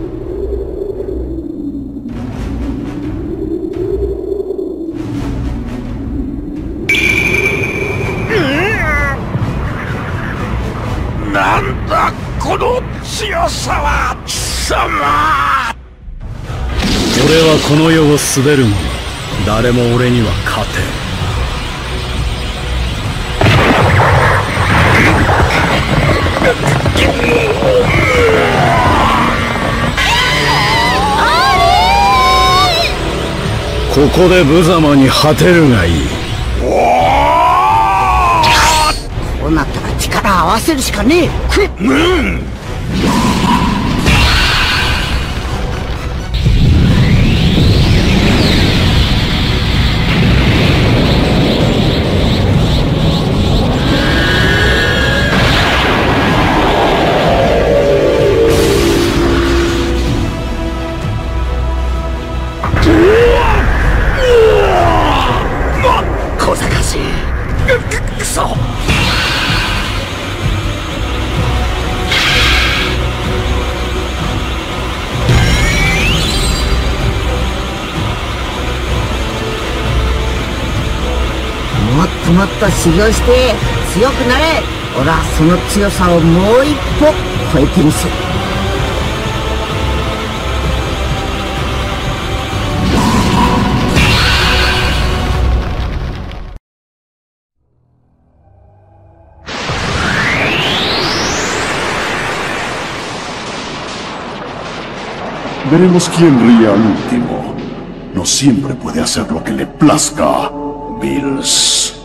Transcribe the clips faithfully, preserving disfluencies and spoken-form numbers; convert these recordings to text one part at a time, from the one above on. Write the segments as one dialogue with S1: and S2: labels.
S1: なんだこの強さは、貴様。
S2: 俺はこの世を滑る者、誰も俺には勝てん。ここで無様に果てるがいい。
S3: こうなったら力合わせるしかねえ。くっ、うん。
S1: 小賢しい。く、くそ。
S3: もっともっと修行して強くなれ。俺はその強さをもう一歩超えてみせる。
S4: Veremos quién ríe al último. No siempre puede hacer lo que le plazca, Bills.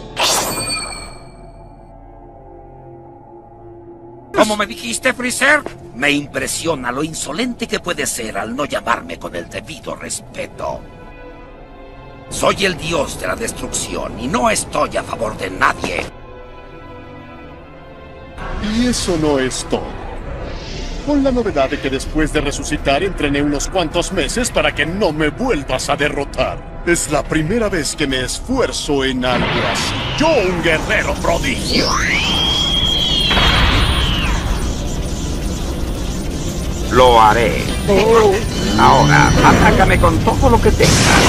S1: ¿Cómo me dijiste, Freezer? Me impresiona lo insolente que puede ser al no llamarme con el debido respeto. Soy el dios de la destrucción y no estoy a favor de nadie.
S5: Y eso no es todo. Con la novedad de que después de resucitar entrené unos cuantos meses para que no me vuelvas a derrotar. Es la primera vez que me esfuerzo en algo así. Yo, un guerrero prodigio.
S1: Lo haré. Oh. Ahora, atácame con todo lo que tengas.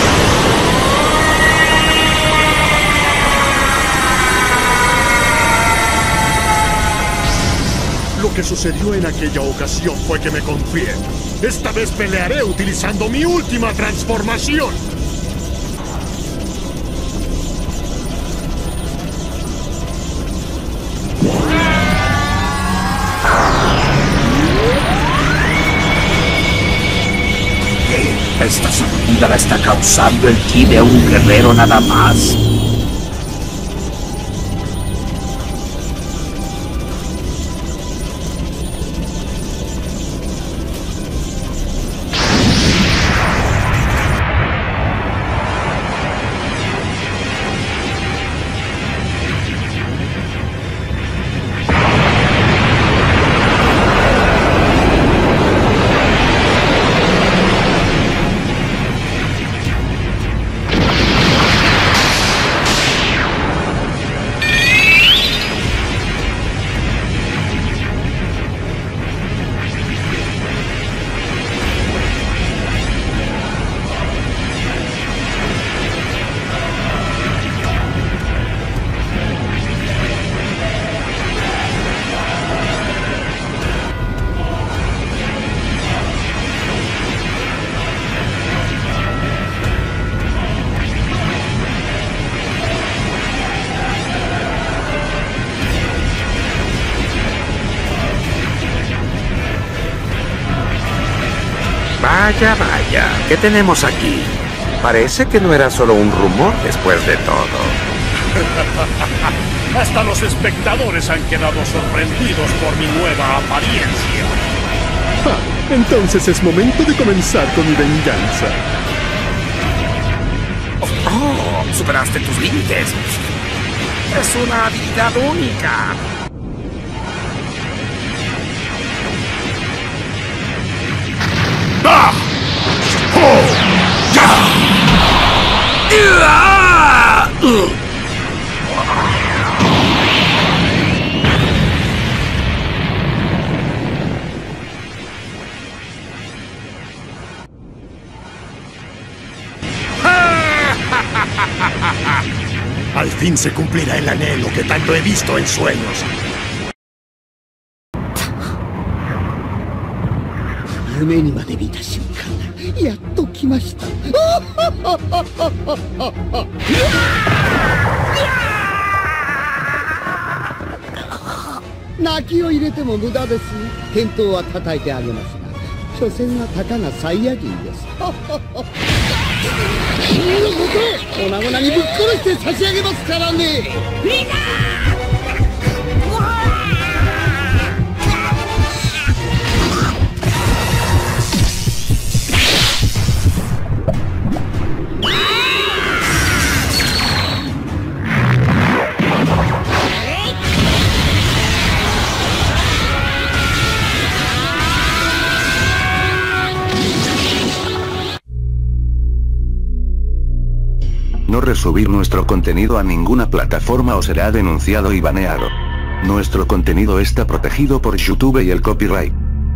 S5: Lo que sucedió en aquella ocasión fue que me confié. Esta vez pelearé utilizando mi última transformación.
S1: Esta sacudida la está causando el ki de un guerrero nada más.
S6: Vaya, vaya, ¿qué tenemos aquí? Parece que no era solo un rumor después de todo.
S5: Hasta los espectadores han quedado sorprendidos por mi nueva apariencia. Ah, entonces es momento de comenzar con mi venganza.
S1: Oh, superaste tus límites. Es una habilidad única. ¡Ah! ¡Oh! ¡Ya! ¡Ah! ¡Uh!
S5: Al fin se cumplirá el anhelo que tanto he visto en sueños.
S7: 夢にまで見た瞬間、やっと来ました。泣きを入れても無駄です。返答は叩いてあげますが、所詮はたかがサイヤ人です。君のことを粉々にぶっ殺して差し上げますからね。みんな
S8: No resubir nuestro contenido a ninguna plataforma o será denunciado y baneado. Nuestro contenido está protegido por YouTube y el copyright.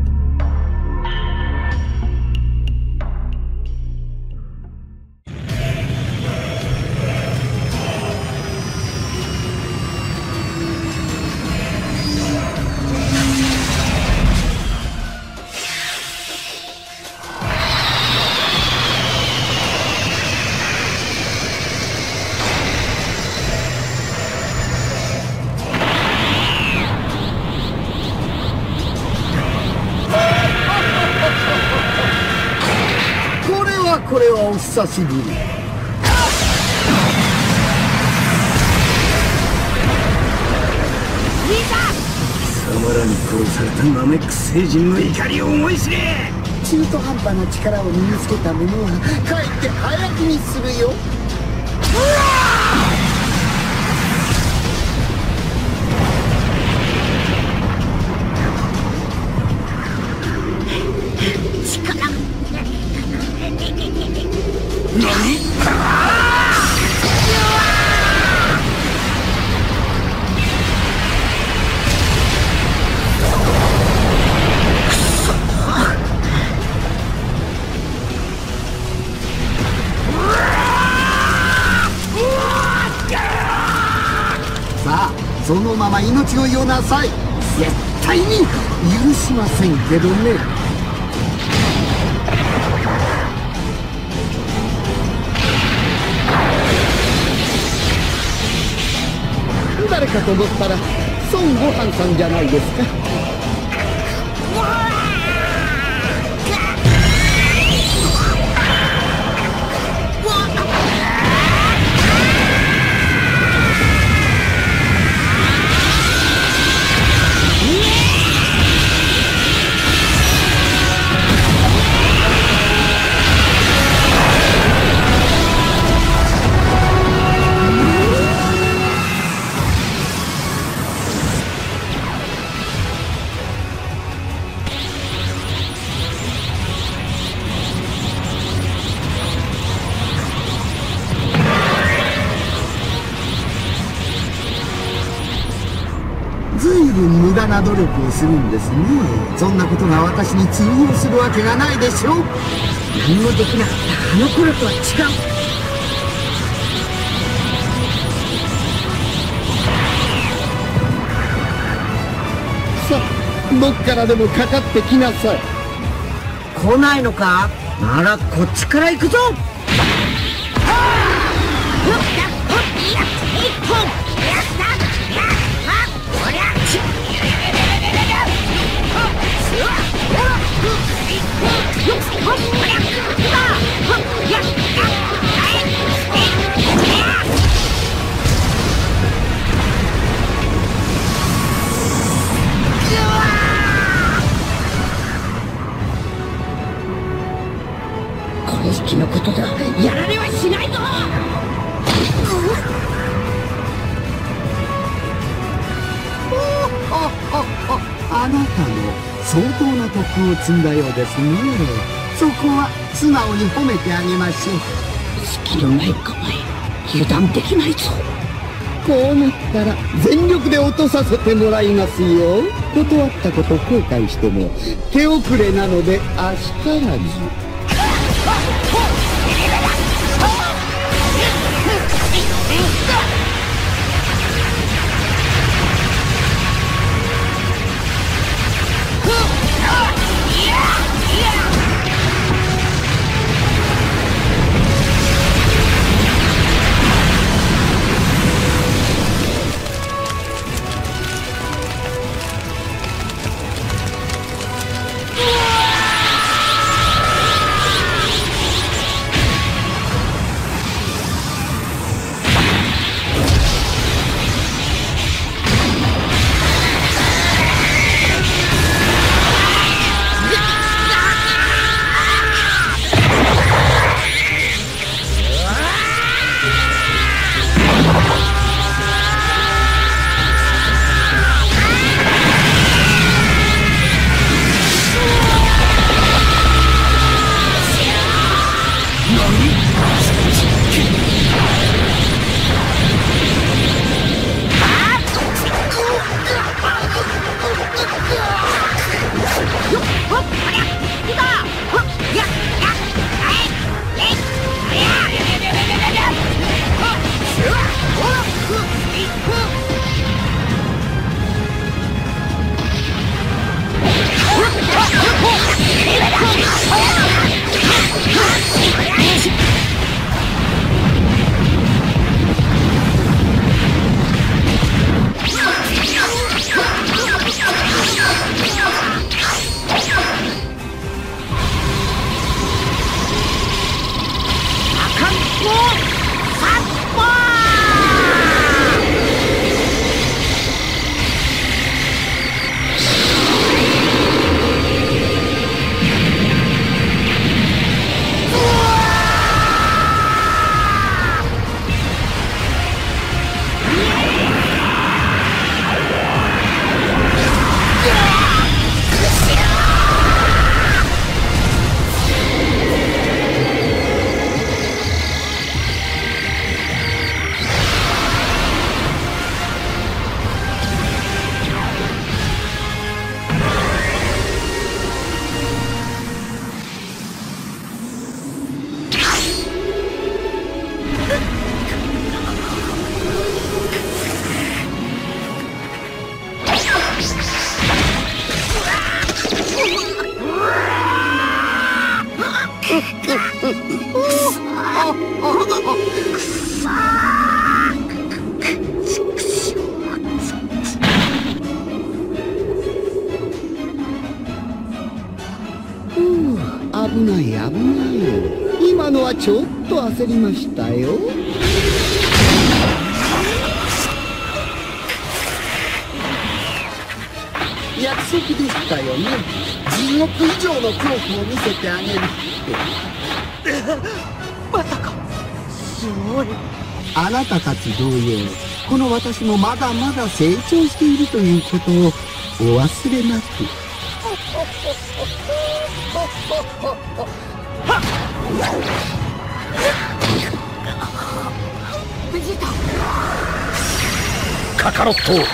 S8: これはお久しぶり。貴様らに殺されたナメック星人の怒りを思い知れ。中途半端な力を身につけた者はかえって早死にするよ。さあ、そのまま命をよなさい。絶対に許しませんけどね。誰かと思ったら孫悟飯さんじゃないですか。ずいぶん無駄な努力をするんですね。そんなことが私に通用するわけがないでしょう。
S3: 何もできなかったあの頃とは違う。
S7: さあ、どっからでもかかってきなさい。
S3: 来ないのか。ならこっちから行くぞ。これしきのことではやられはしないぞ。
S7: あなたも相当な徳を積んだようですね。そこは素直に褒めてあげましょう。
S3: 隙のない構え、油断できないぞ。
S7: こうなったら全力で落とさせてもらいますよ。断ったこと後悔しても手遅れなのであしからず。 危ない危ない。今のはちょっと焦りましたよ。約束でしたよね。地獄以上の恐怖を見せてあげるって。
S3: まさかすごい。
S7: あなたたち同様、この私もまだまだ成長しているということをお忘れなく。
S3: ベジータ、
S2: カカロット。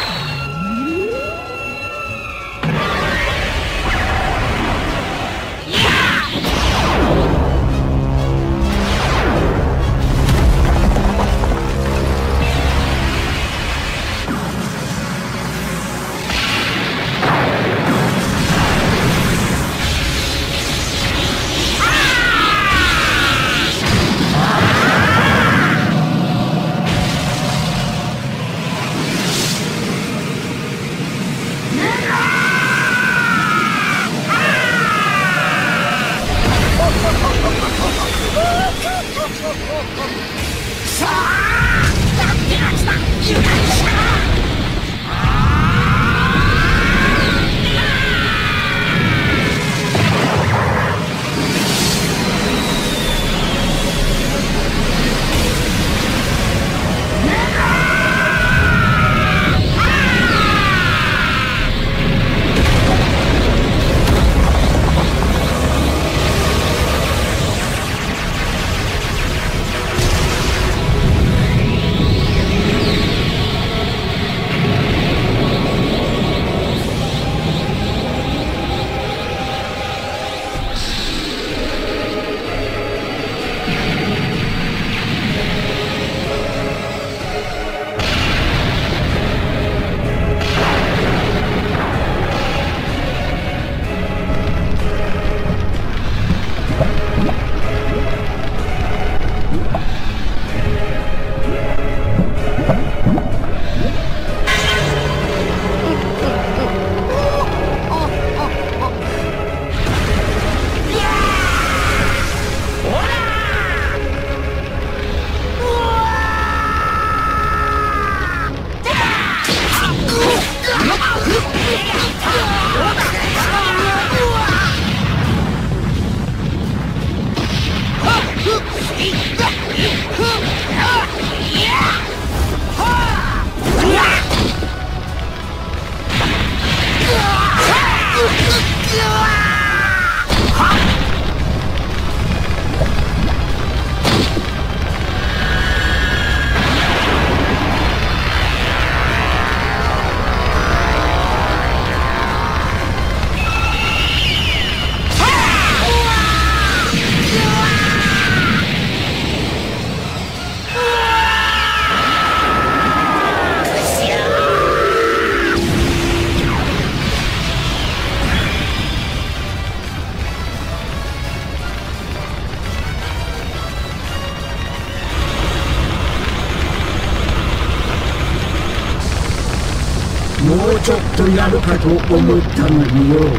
S7: もうちょっとやるかと思ったのによ。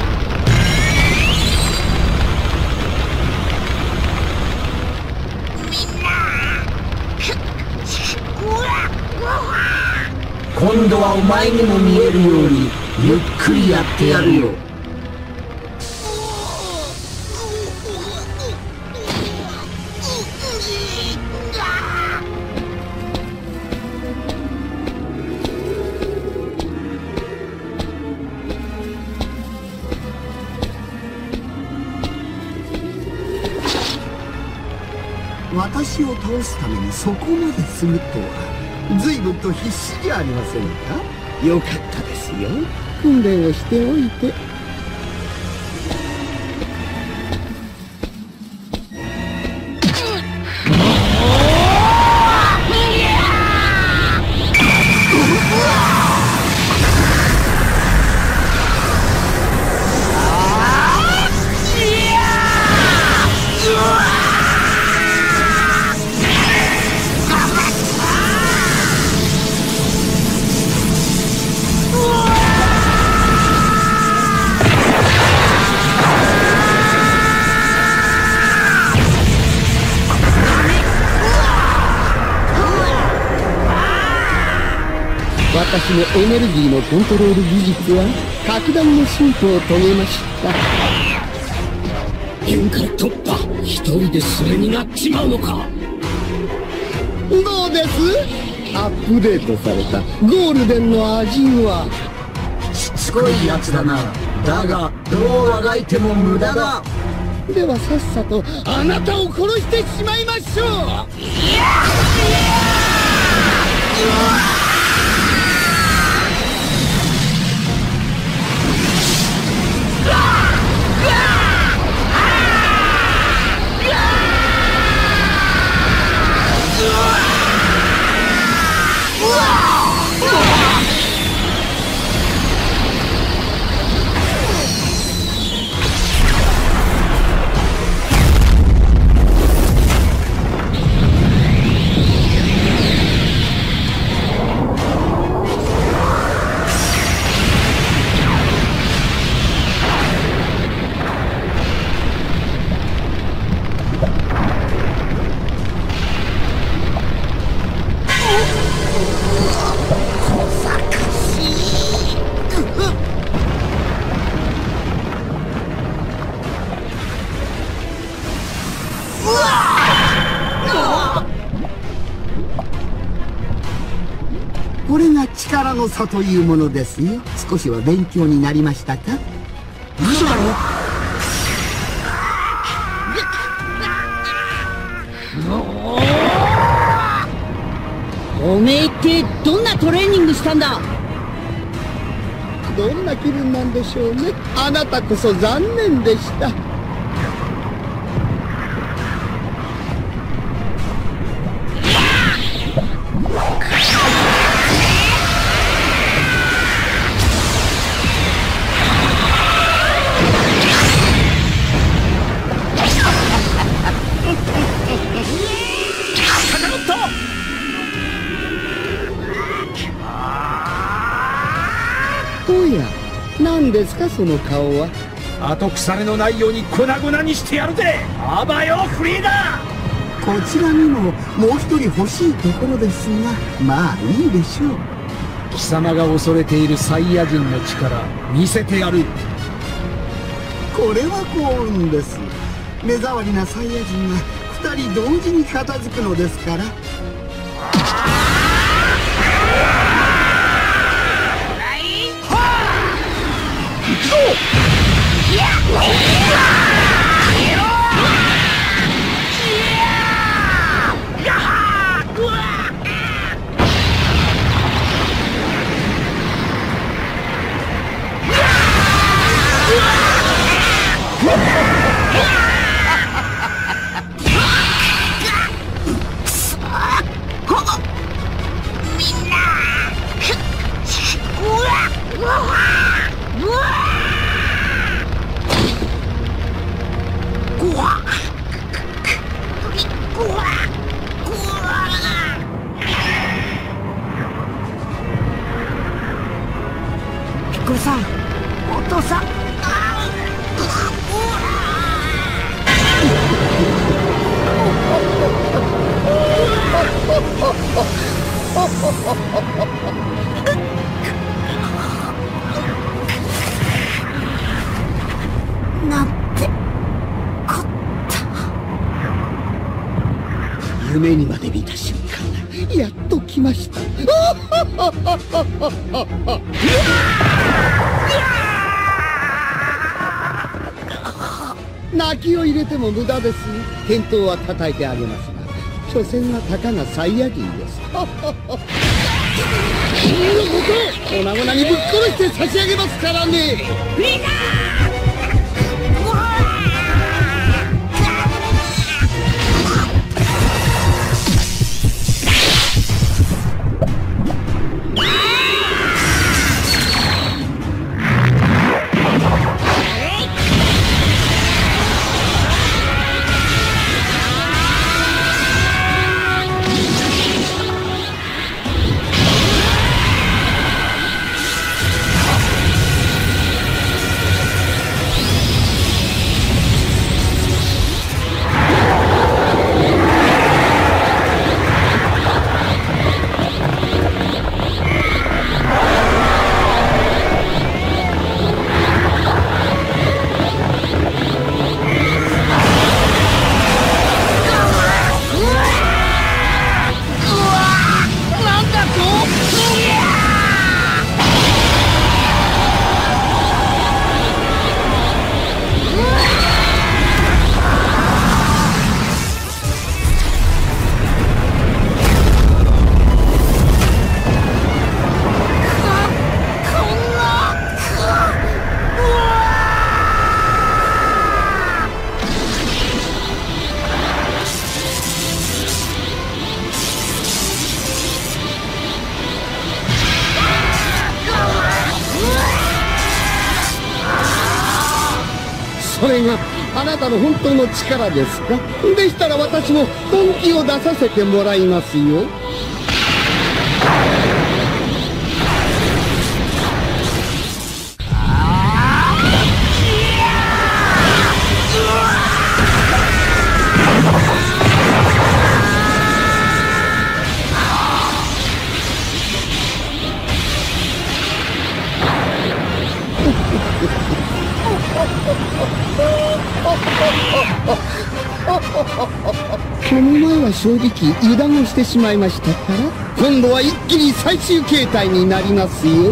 S7: 今度はお前にも見えるようにゆっくりやってやるよ。私を倒すためにそこまでするとは随分と必死じゃありませんか。よかったですよ、訓練をしておいて。 私のエネルギーのコントロール技術は格段の進歩を遂げました。
S8: 限界突破、一人でそれになっちまうのか。
S7: どうです？アップデートされたゴールデンの味は。
S3: しつこいやつだな。だがどうあがいても無駄だ。
S7: ではさっさとあなたを殺してしまいましょう。
S3: これが力の差というものですよ。少しは勉強になりましたか？嘘だろ。
S9: おめえってどんなトレーニングしたんだ？
S7: どんな気分なんでしょうね。あなたこそ残念でした。おや、何ですかその顔は。
S8: 後腐れのないように粉々にしてやるぜ。あばよフリーダ。
S3: こちらにももう一人欲しいところですが、まあいいでしょう。
S8: 貴様が恐れているサイヤ人の力見せてやる。
S3: これは幸運です。目障りなサイヤ人が二人同時に片付くのですから。ピッコロさん、お父さん。なんてこった。
S7: 夢にまで見た瞬間、やっと来ました。泣きを入れても無駄です。健闘は叩いてあげますが、所詮はたかがサイヤ人です。君のことを粉々にぶっ殺して差し上げますからね。 あなたの本当の力ですか？でしたら私も本気を出させてもらいますよ。この前は正直油断をしてしまいましたから今度は一気に最終形態になりますよ。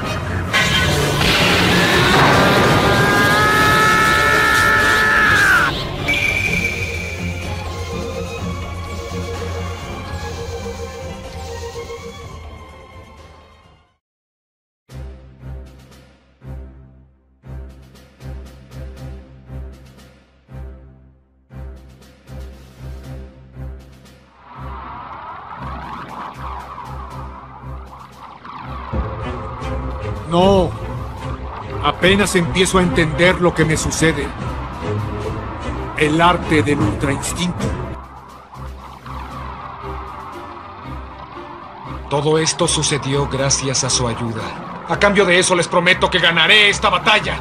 S10: No. Apenas empiezo a entender lo que me sucede. El arte del ultra instinto. Todo esto sucedió gracias a su ayuda. A cambio de eso les prometo que ganaré esta batalla.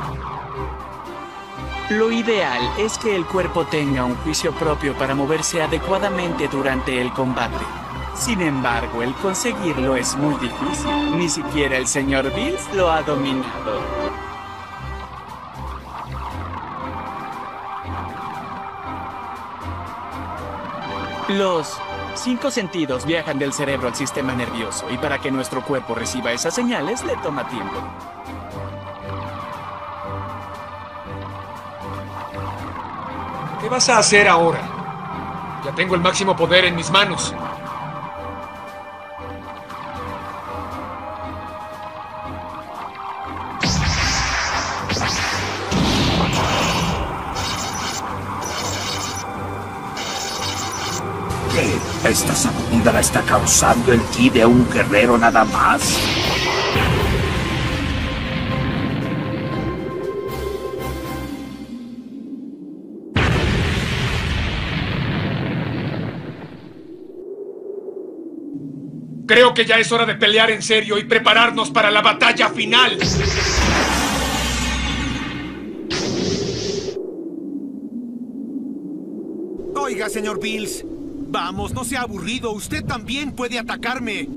S11: Lo ideal es que el cuerpo tenga un juicio propio para moverse adecuadamente durante el combate. Sin embargo, el conseguirlo es muy difícil. Ni siquiera el señor Bills lo ha dominado. Los cinco sentidos viajan del cerebro al sistema nervioso, y para que nuestro cuerpo reciba esas señales le toma tiempo.
S10: ¿Qué vas a hacer ahora? Ya tengo el máximo poder en mis manos.
S1: ¿Qué? ¿Esta sacudida la está causando el ki de un guerrero nada más?
S10: Creo que ya es hora de pelear en serio y prepararnos para la batalla final.
S12: Oiga, señor Bills. Vamos, no sea aburrido. Usted también puede atacarme.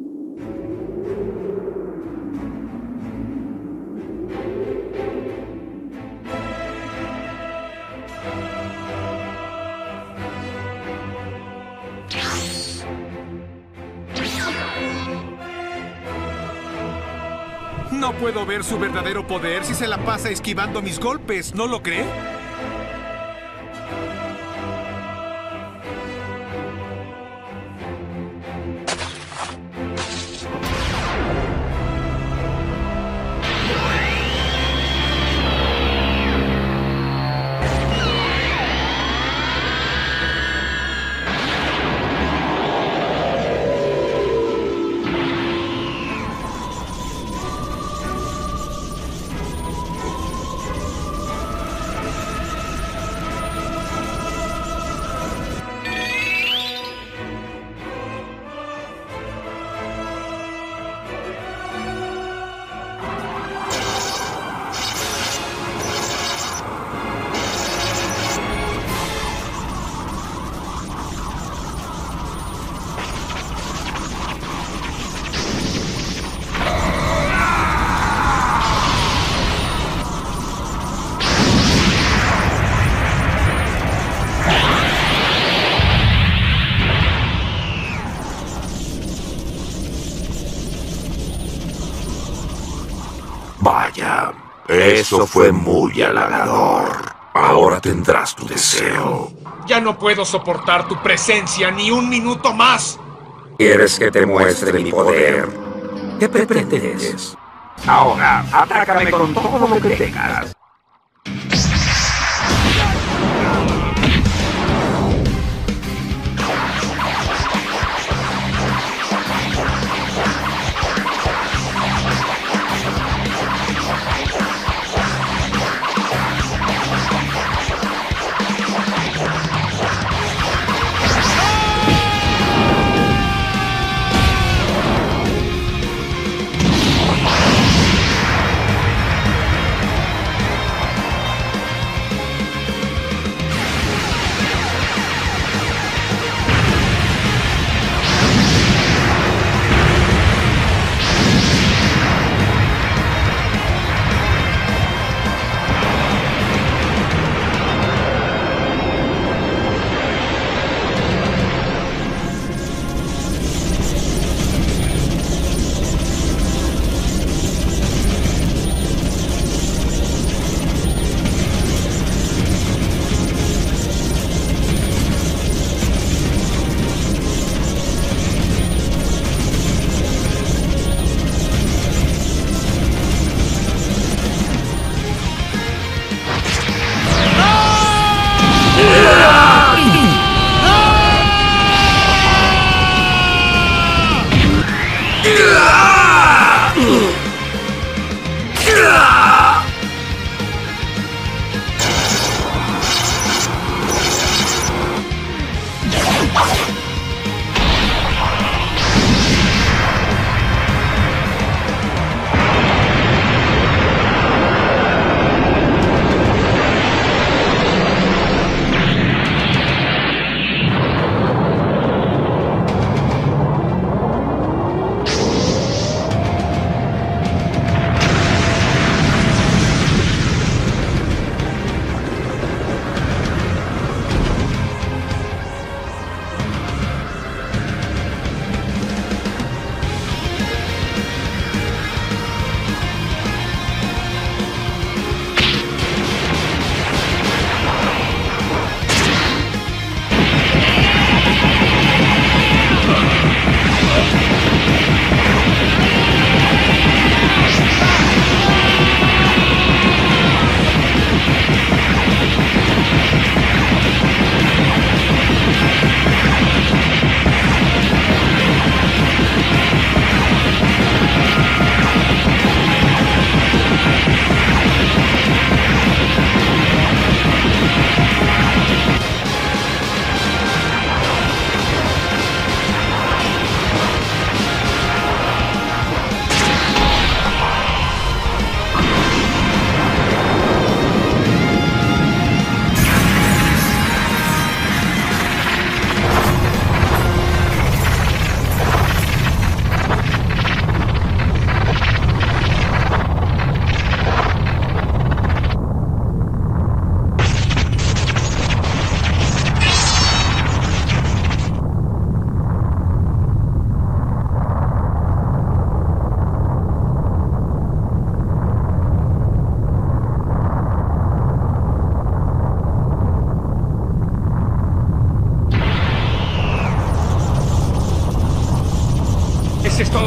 S12: No puedo ver su verdadero poder si se la pasa esquivando mis golpes, ¿no lo cree?
S1: Vaya, eso fue muy halagador. Ahora tendrás tu deseo.
S10: Ya no puedo soportar tu presencia ni un minuto más.
S6: ¿Quieres que te muestre mi poder? ¿Qué pretendes? Ahora, atácame con todo lo que tengas.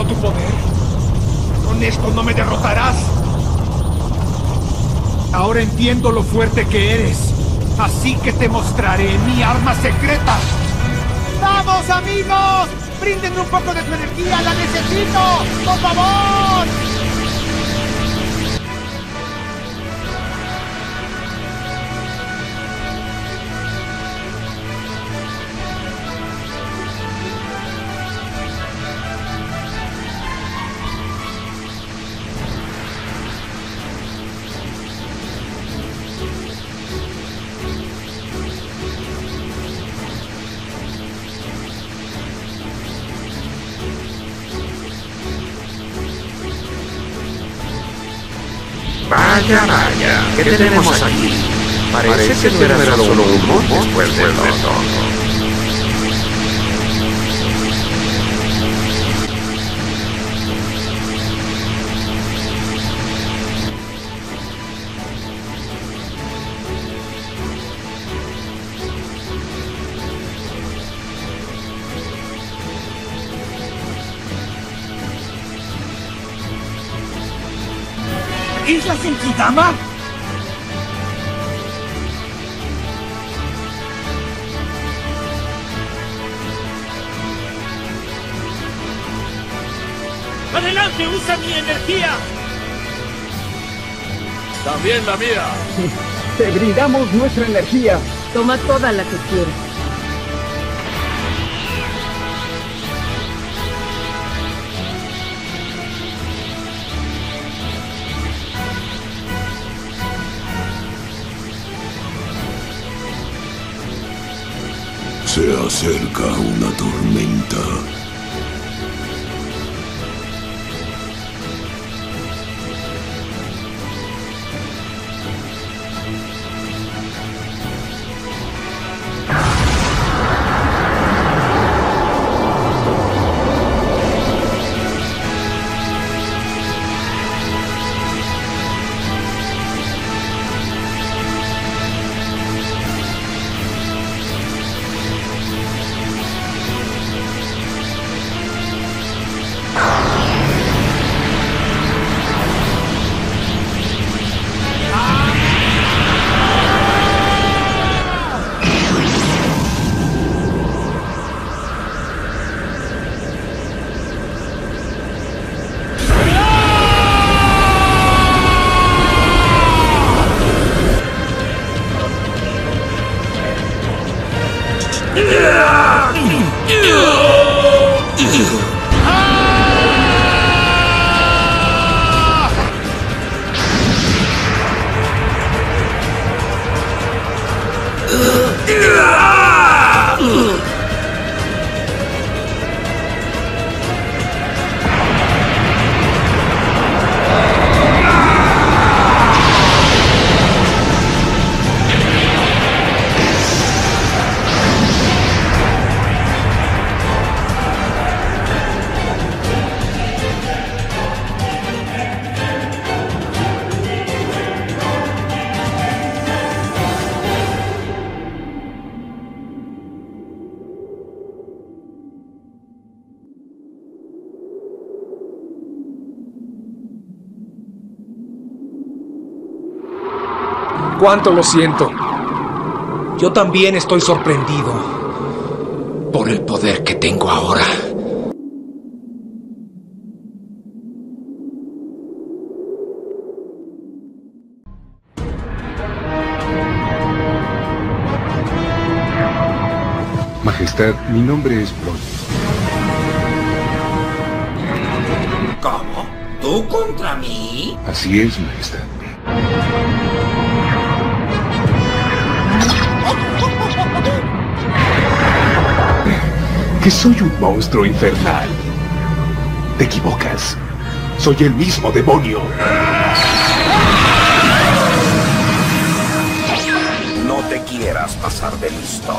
S12: todo tu poder? ¿Con esto no me derrotarás? Ahora entiendo lo fuerte que eres. Así que te mostraré mi arma secreta. ¡Vamos, amigos! ¡Bríndeme un poco de tu energía! ¡La necesito! ¡Por favor!
S6: Vaya, vaya, ¿qué tenemos aquí? Parece que no era solo un mod después de todo.
S1: ¿Isla Genkidama?
S13: ¡Adelante! ¡Usa mi energía!
S14: También la mía.
S15: Te brindamos nuestra energía.
S9: Toma toda la que quieras.
S4: Se acerca una tormenta.
S12: Cuánto lo siento. Yo también estoy sorprendido por el poder que tengo ahora.
S16: Majestad, mi nombre es Bron.
S1: ¿Cómo? ¿Tú contra mí?
S16: Así es, Majestad. Que soy un monstruo infernal. Te equivocas. Soy el mismo demonio.
S1: No te quieras pasar de listo.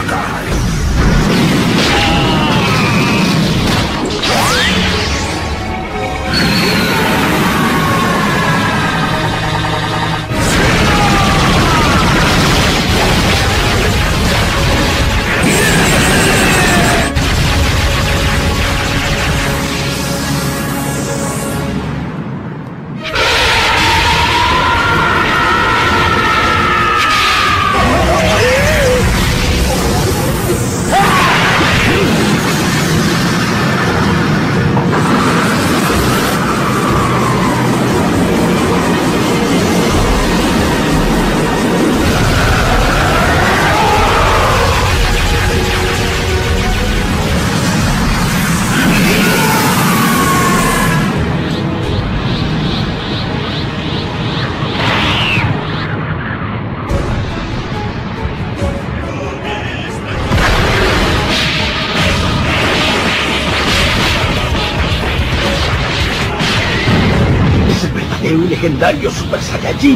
S16: Un legendario Super Saiyajin.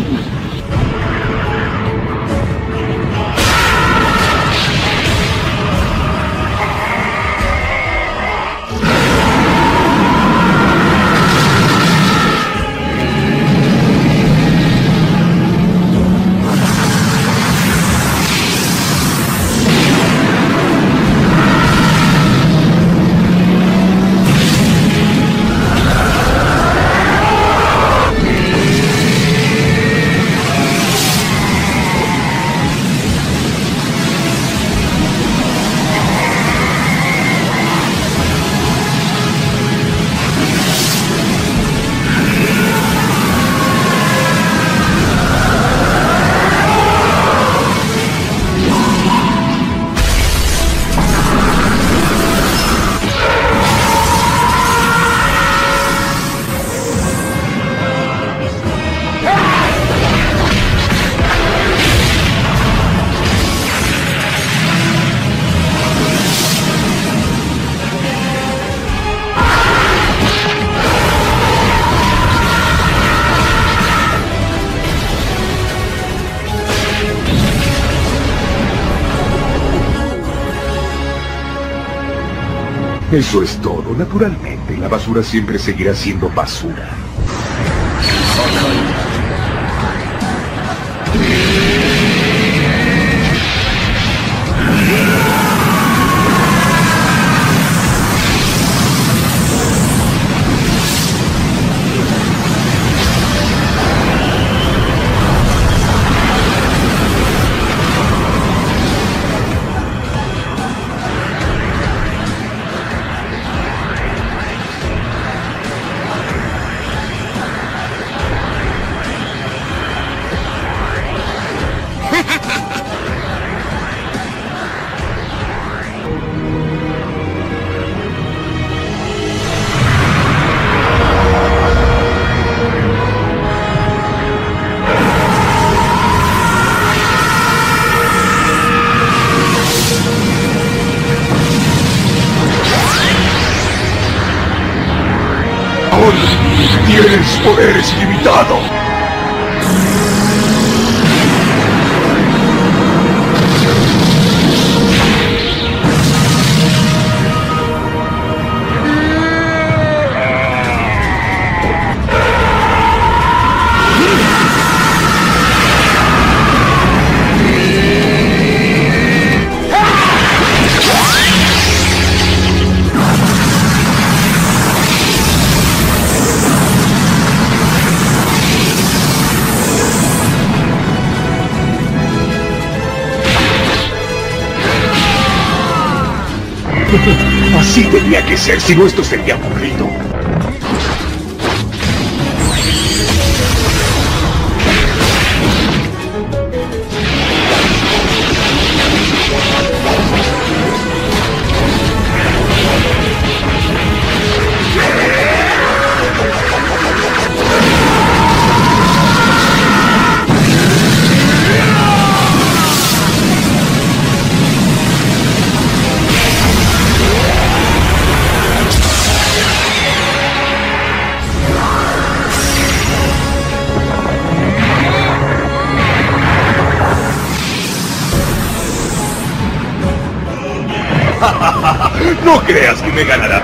S16: Eso es todo. Naturalmente, la basura siempre seguirá siendo basura. Tienes poderes ilimitados. Así tenía que ser, si no esto sería aburrido. No creas que me ganará.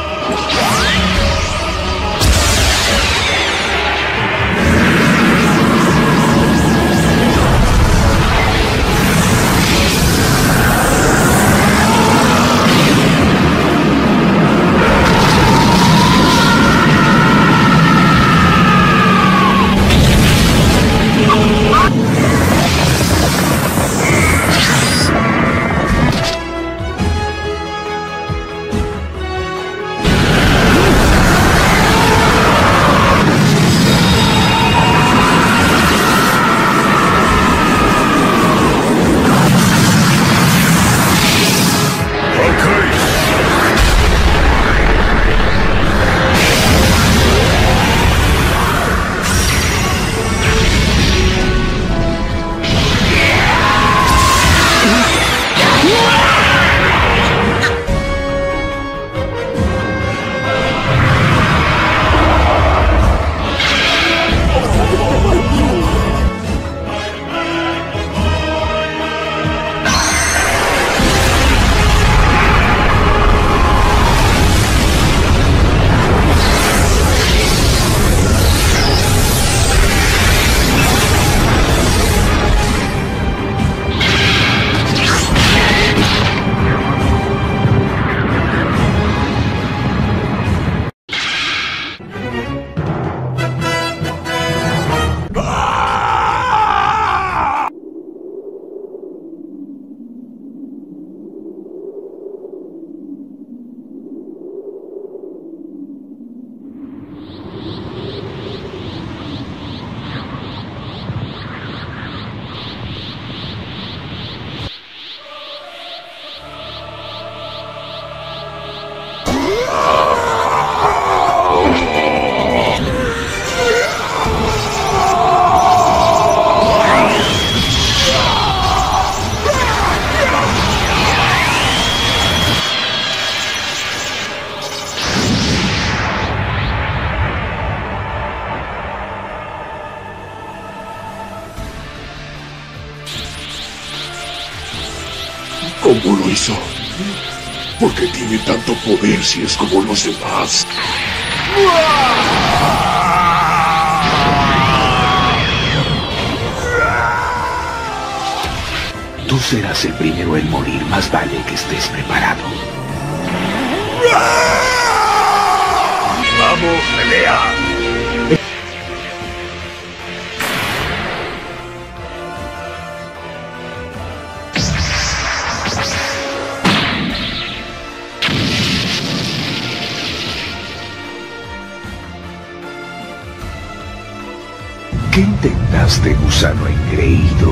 S4: ¿Cómo lo hizo? ¿Por qué tiene tanto poder si es como los demás?
S16: Tú serás el primero en morir, más vale que estés preparado.
S4: ¡Vamos, pelea!
S16: ¿Qué intentaste, gusano engreído?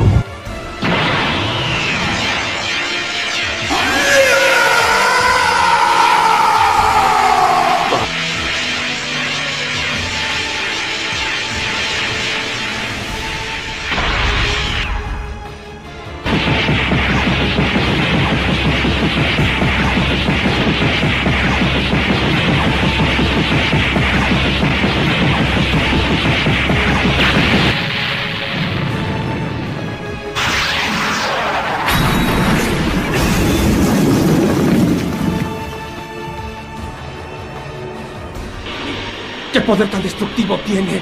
S12: ¿Qué poder tan destructivo tiene?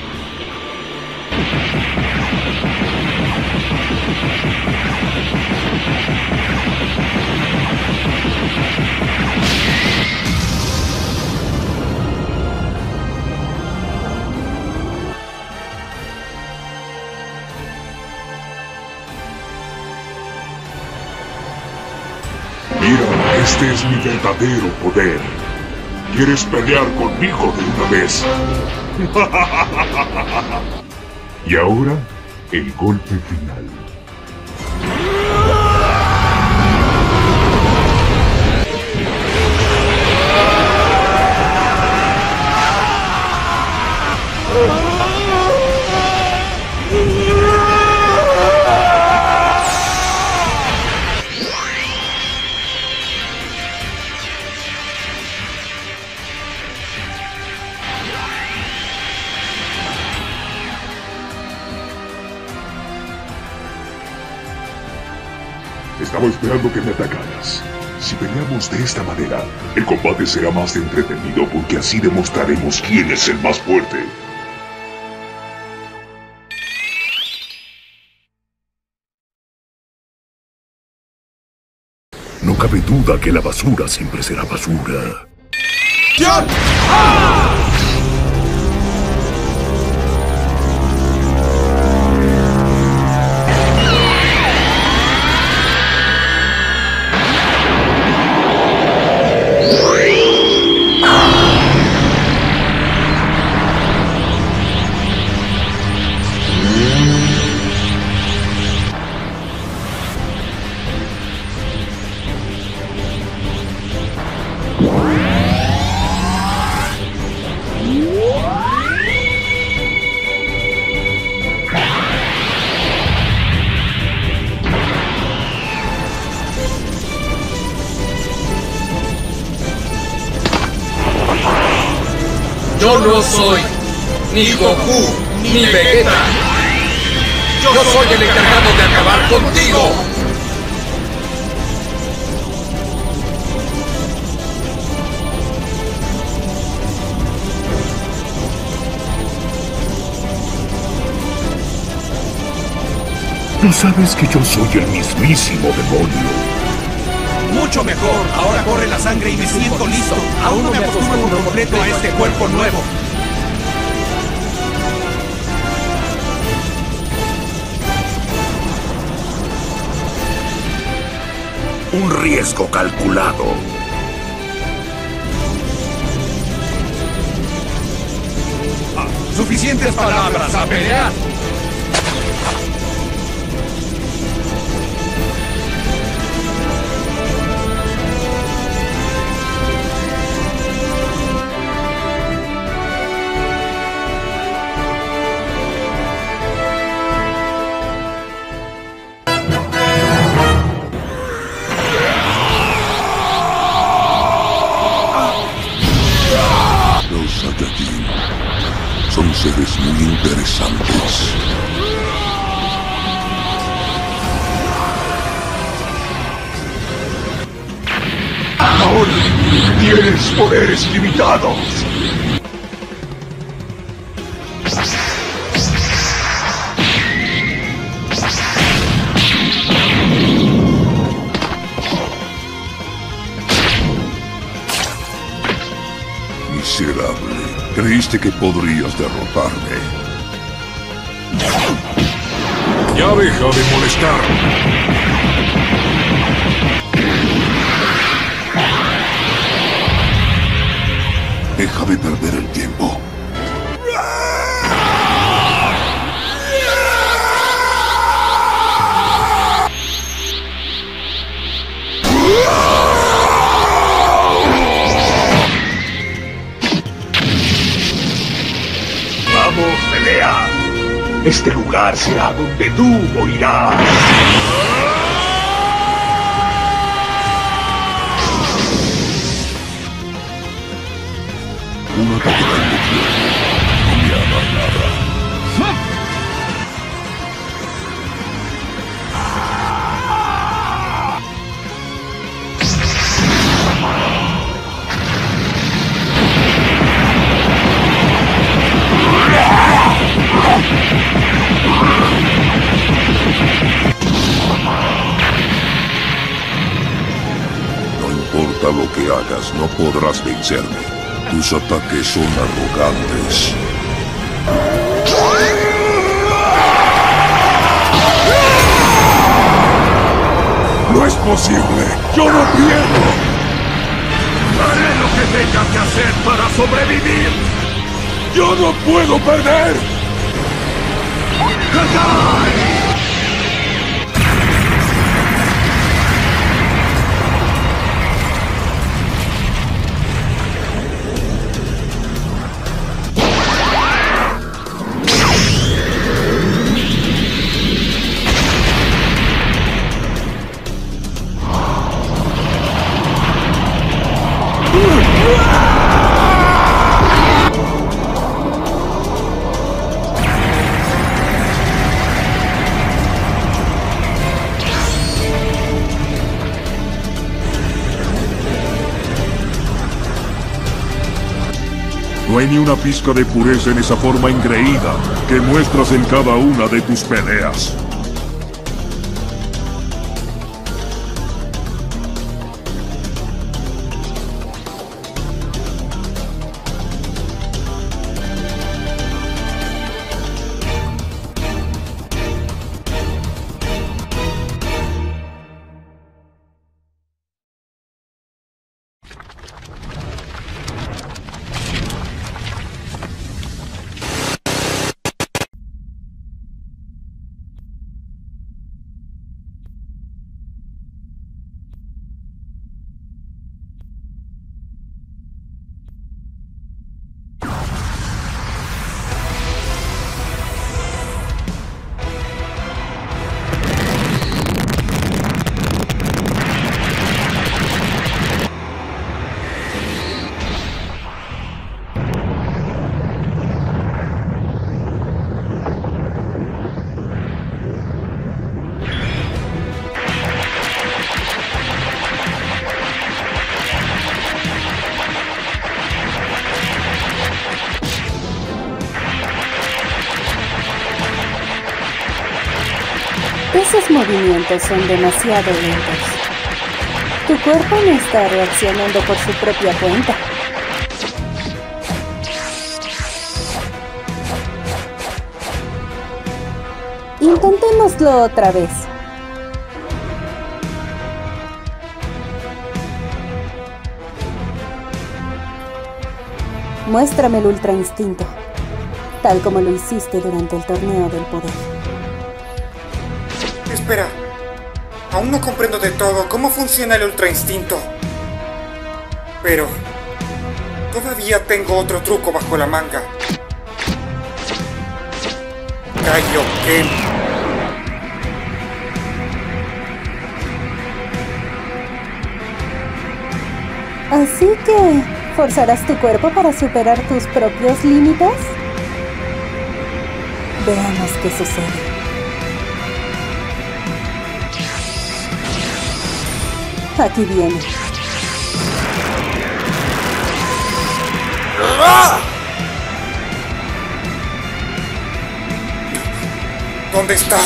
S4: Mira, este es mi verdadero poder. ¿Quieres pelear conmigo de una vez? Y ahora, el golpe final. Estaba esperando que me atacaras.
S16: Si peleamos de esta manera, el combate será más entretenido porque así demostraremos quién es el más fuerte. No cabe duda que la basura siempre será basura.
S12: ¡John! ¡Ah!
S14: Yo no soy ni Goku ni Vegeta. Yo soy el encargado de acabar contigo.
S16: No sabes que yo soy el mismísimo demonio.
S12: Mucho mejor. Ahora corre la sangre y me siento listo. Aún no me acostumbro por completo a este cuerpo nuevo.
S1: Un riesgo calculado.
S12: Ah, suficientes palabras, a pelear.
S16: Son seres muy interesantes. Ahora tienes poderes limitados. Miserable. Creíste que podrías derrotarme.
S17: Ya deja de molestar.
S16: Deja de perder el tiempo.
S17: Pelea. Este lugar será donde tú morirás.
S16: Un ataque tan difícil no me hará nada. No importa lo que hagas, no podrás vencerme. Tus ataques son arrogantes.
S17: ¡No es posible! ¡Yo no pierdo! ¡Haré lo que tenga que hacer para sobrevivir! ¡Yo no puedo perder! ¡Ganar! No hay ni una pizca de pureza en esa forma engreída que muestras en cada una de tus peleas.
S18: Esos movimientos son demasiado lentos. Tu cuerpo no está reaccionando por su propia cuenta. Intentémoslo otra vez. Muéstrame el Ultra Instinto, tal como lo hiciste durante el torneo del poder.
S19: Espera, aún no comprendo de todo cómo funciona el Ultra Instinto. Pero todavía tengo otro truco bajo la manga. Kaioken.
S18: Así que, ¿forzarás tu cuerpo para superar tus propios límites? Veamos qué sucede. Aquí viene.
S19: ¿Dónde está?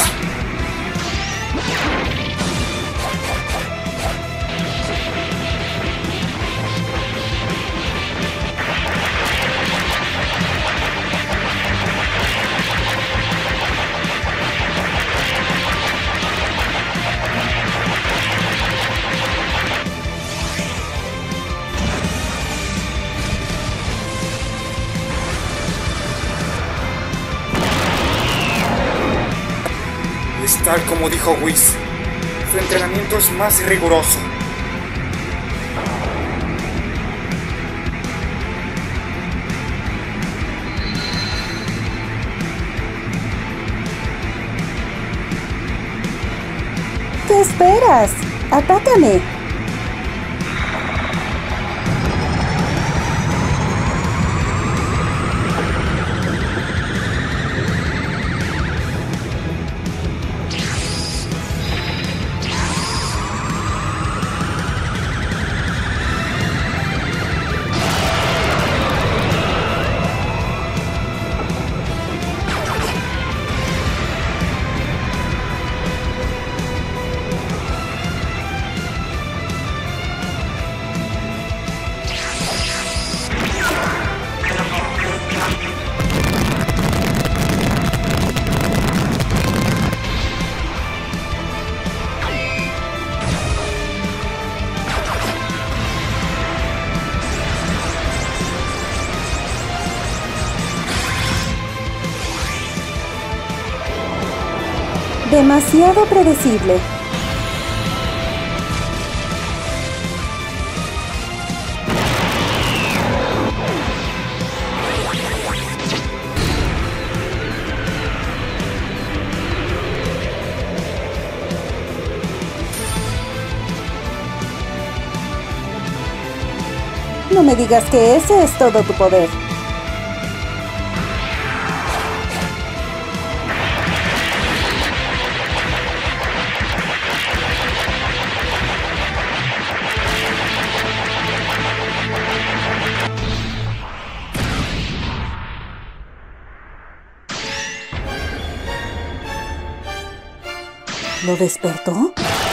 S19: Tal como dijo Whis, su entrenamiento es más riguroso.
S18: ¿Qué esperas? ¡Atácame! Demasiado predecible. No me digas que ese es todo tu poder. ¿Lo despertó?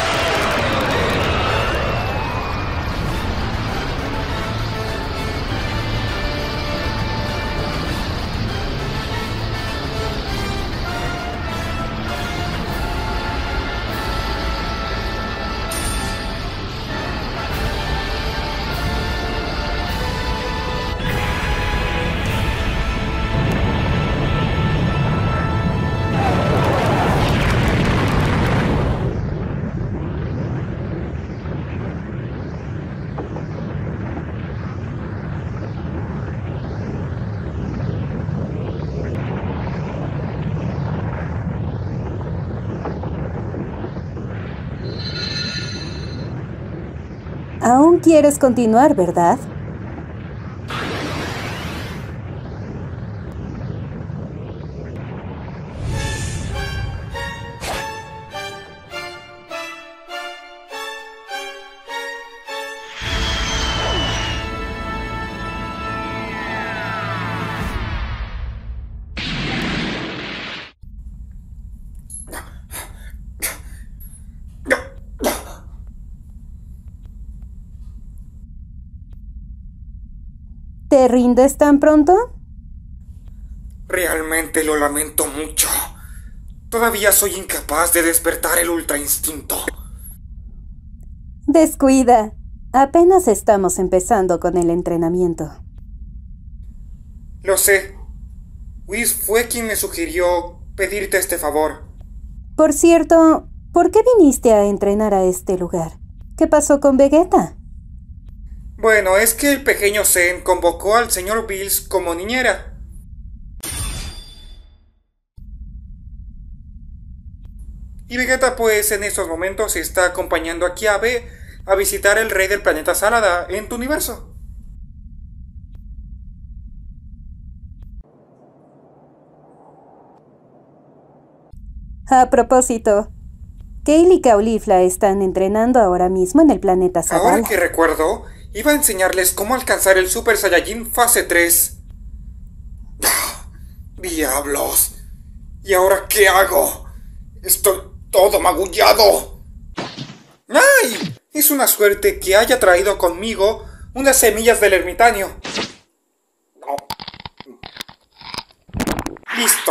S18: Aún quieres continuar, ¿verdad? ¿Te rindes tan pronto?
S19: Realmente lo lamento mucho. Todavía soy incapaz de despertar el Ultra Instinto.
S18: Descuida. Apenas estamos empezando con el entrenamiento.
S19: Lo sé. Whis fue quien me sugirió pedirte este favor.
S18: Por cierto, ¿por qué viniste a entrenar a este lugar? ¿Qué pasó con Vegeta?
S19: Bueno, es que el pequeño Zen convocó al señor Bills como niñera. Y Vegeta pues en estos momentos está acompañando a Kiabe a visitar el rey del planeta Salada en tu universo.
S18: A propósito, Kale y Caulifla están entrenando ahora mismo en el planeta Zavala.
S19: Ahora que recuerdo, iba a enseñarles cómo alcanzar el Super Saiyajin fase tres. ¡Diablos! ¿Y ahora qué hago? Estoy todo magullado. ¡Ay! Es una suerte que haya traído conmigo unas semillas del ermitaño. Listo.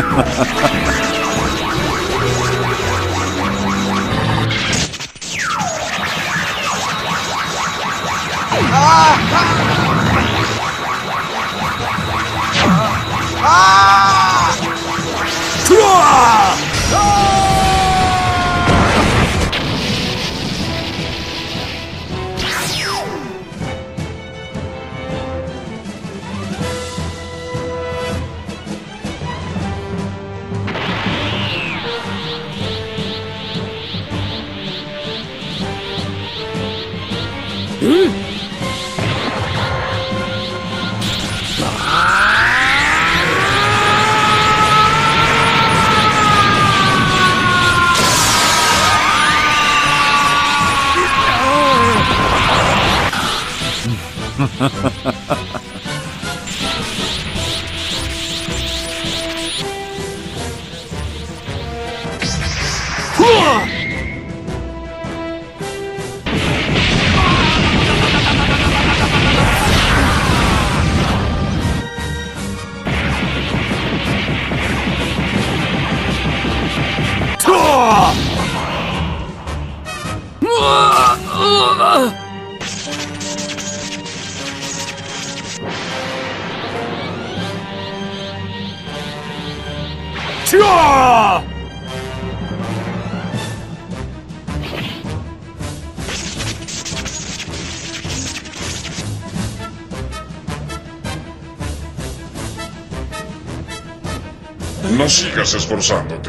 S16: No sigas esforzándote.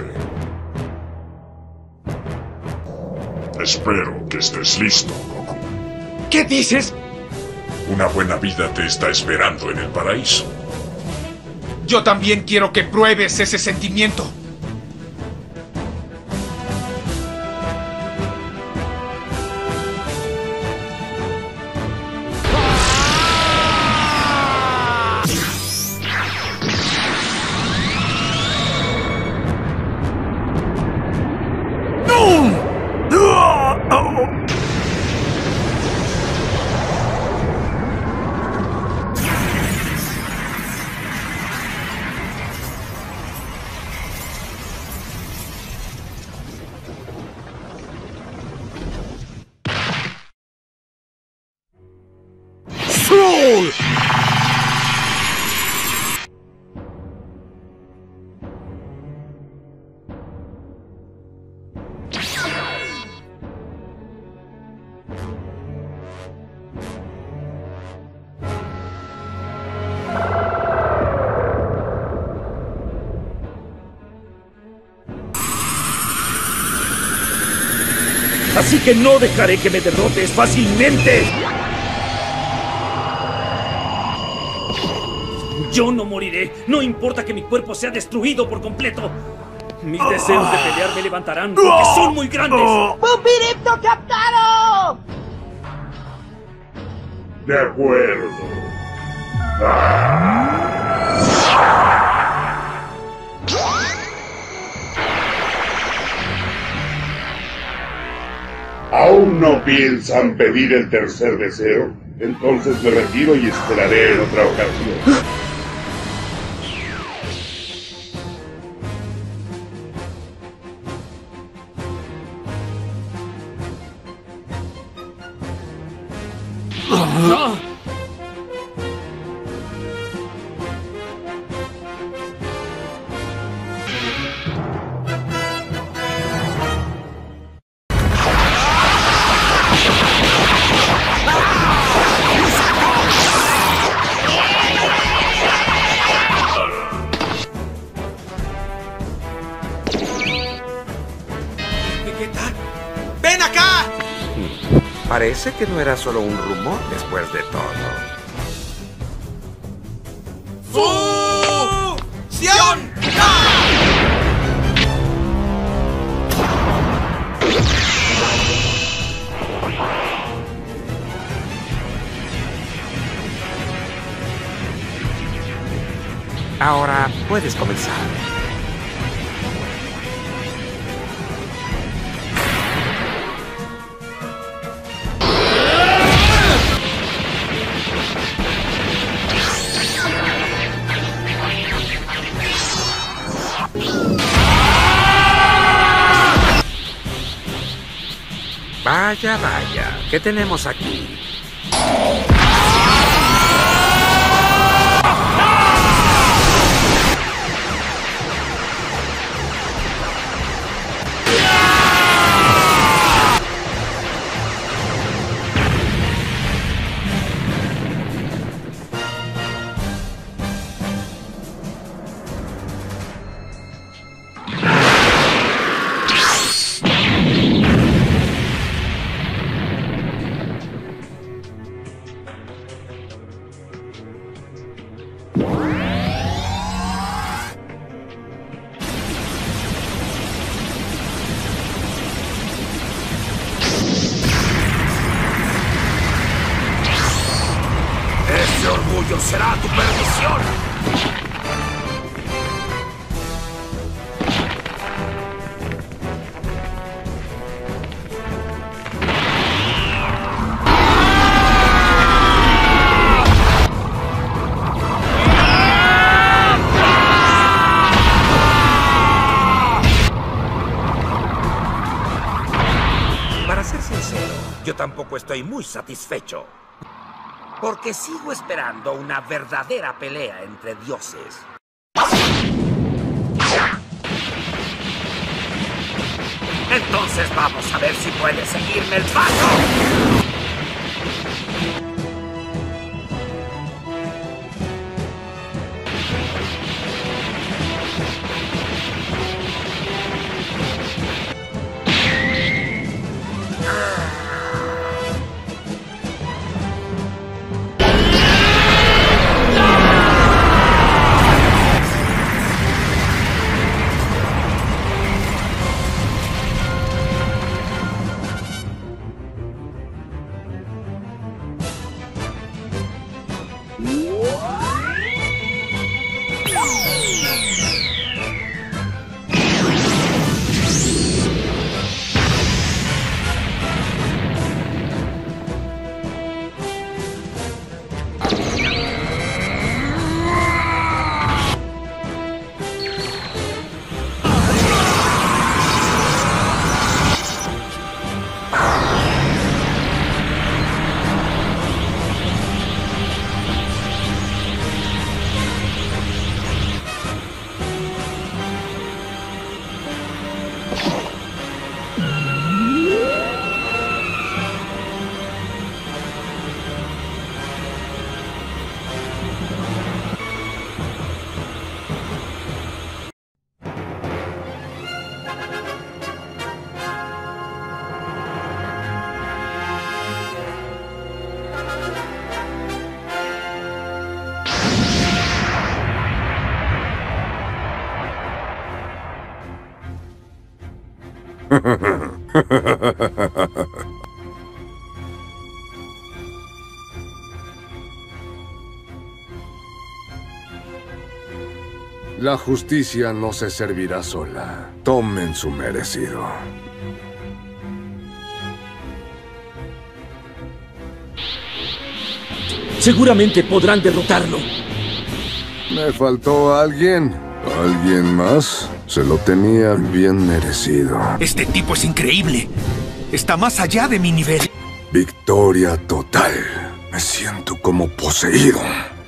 S16: Espero que estés listo, Goku.
S12: ¿Qué dices?
S16: Una buena vida te está esperando en el paraíso.
S12: Yo también quiero que pruebes ese sentimiento.
S13: Así que no dejaré que me derrotes fácilmente. Yo no moriré, no importa que mi cuerpo sea destruido por completo. Mis deseos de pelear me levantarán porque son muy grandes.
S8: ¡Pupiripto captado!
S16: De acuerdo.
S4: ¿Aún no piensan pedir el tercer deseo? Entonces me retiro y esperaré en otra ocasión.
S12: ¡Ven acá!
S6: Parece que no era solo un rumor después de todo.
S12: ¡Fusión!
S6: Ahora puedes comenzar. Vaya, vaya, ¿qué tenemos aquí?
S1: Ese orgullo será tu perdición. Para ser sincero, yo tampoco estoy muy satisfecho. Porque sigo esperando una verdadera pelea entre dioses. Entonces vamos a ver si puedes seguirme el paso.
S20: La justicia no se servirá sola. Tomen su merecido.
S13: Seguramente podrán derrotarlo.
S20: ¿Me faltó alguien? ¿Alguien más? Se lo tenía bien merecido.
S12: Este tipo es increíble. Está más allá de mi nivel.
S20: Victoria total. Me siento como poseído.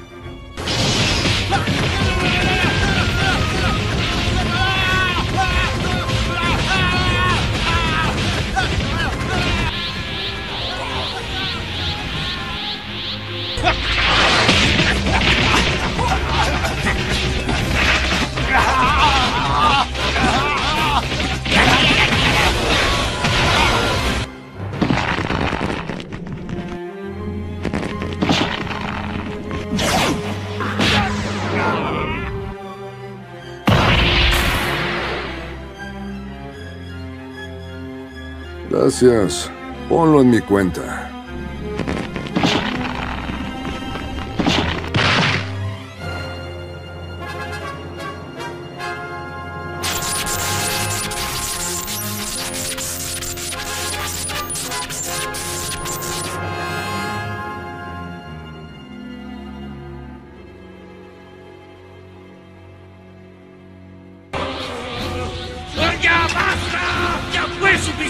S20: Gracias. Ponlo en mi cuenta.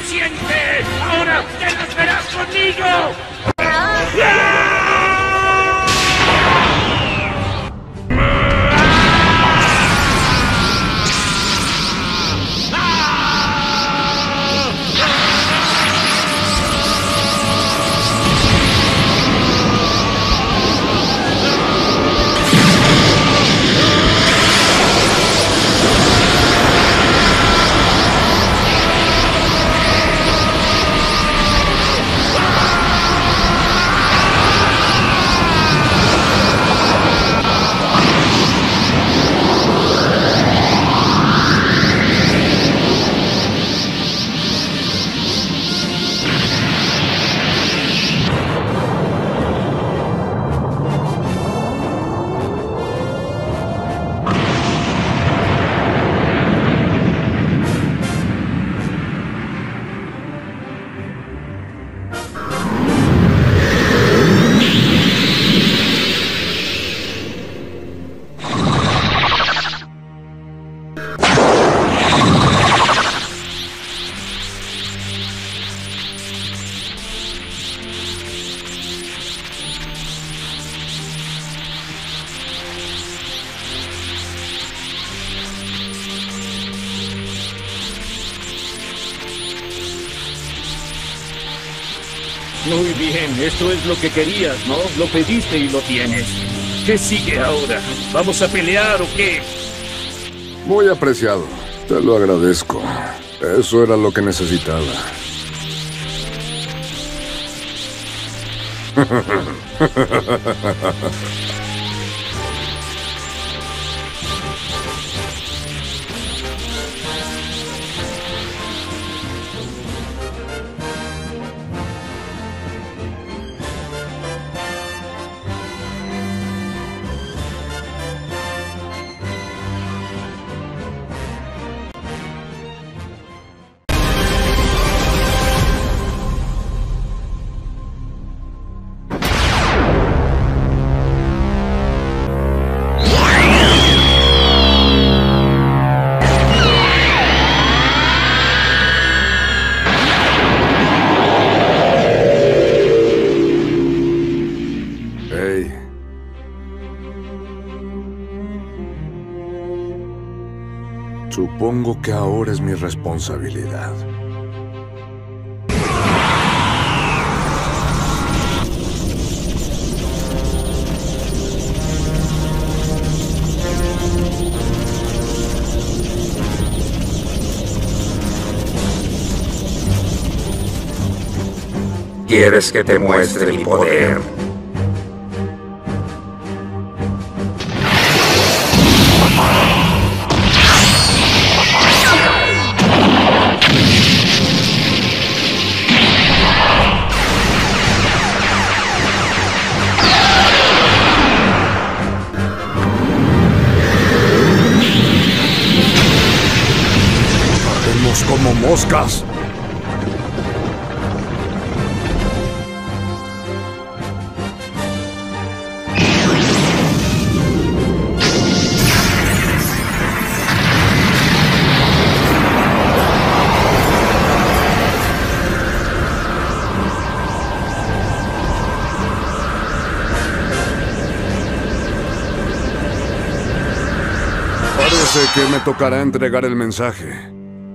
S13: suficiente! ¡Ahora te las verás conmigo!
S21: Muy bien, esto es lo que querías, ¿no? Lo pediste y lo tienes. ¿Qué sigue ahora? ¿Vamos a pelear o qué?
S20: Muy apreciado. Te lo agradezco. Eso era lo que necesitaba. Supongo que ahora es mi responsabilidad.
S6: ¿Quieres que te muestre mi poder?
S20: Ardemos como moscas. Parece que me tocará entregar el mensaje.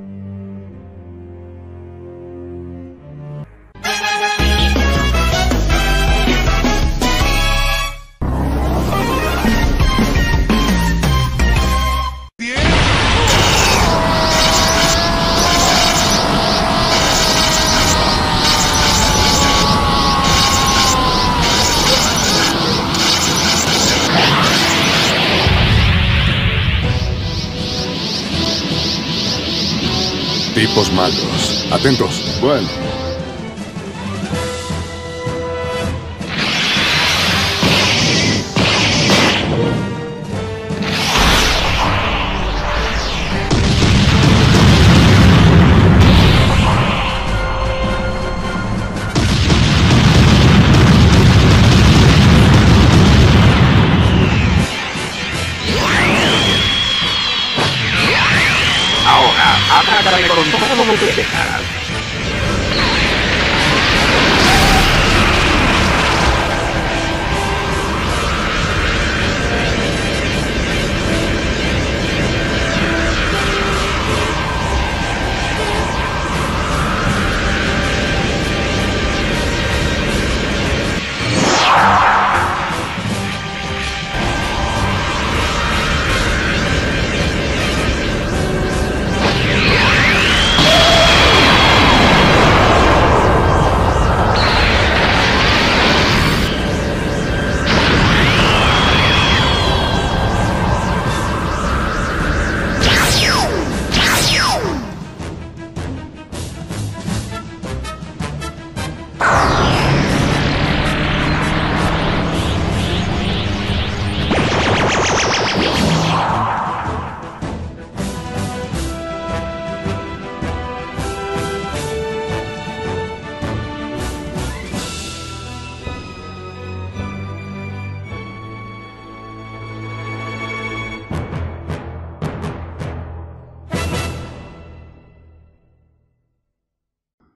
S20: Tipos malos. Atentos. Bueno.
S6: Ahora, atácame con todo lo que tengas.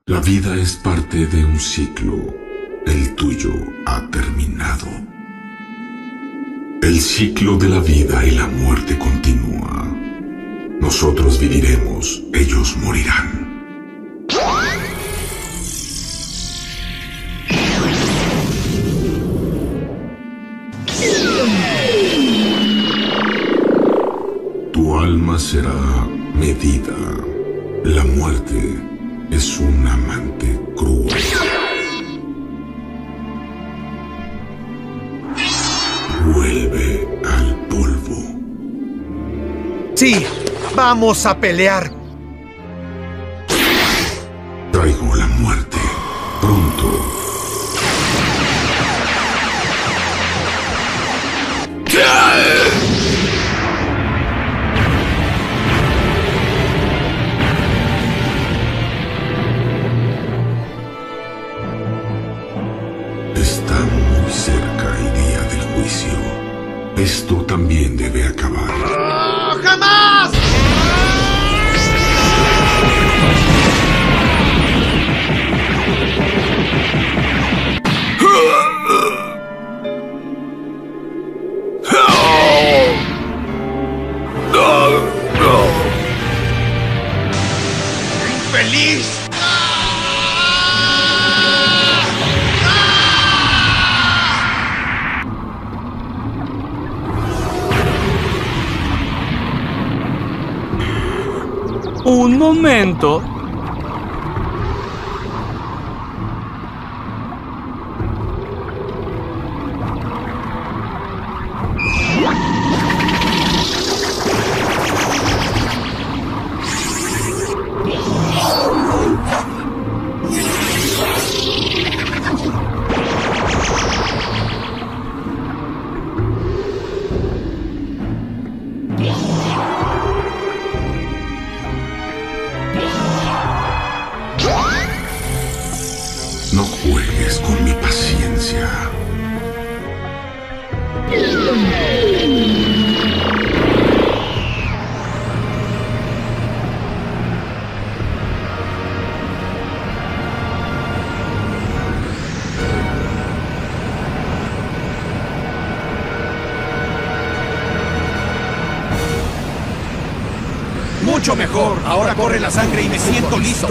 S16: La vida es parte de un ciclo. El tuyo ha terminado. El ciclo de la vida y la muerte continúa. Nosotros viviremos, ellos morirán. Tu alma será medida. La muerte es un amante cruel. Vuelve al polvo.
S12: Sí, vamos a pelear.
S16: Traigo la muerte pronto. Está muy cerca el día del juicio. Esto también debe acabar.
S12: ¡Oh, ¡jamás! ¡Infeliz!
S11: Un momento.
S16: No juegues con mi paciencia.
S12: Mucho mejor. Ahora corre la sangre y me siento listo.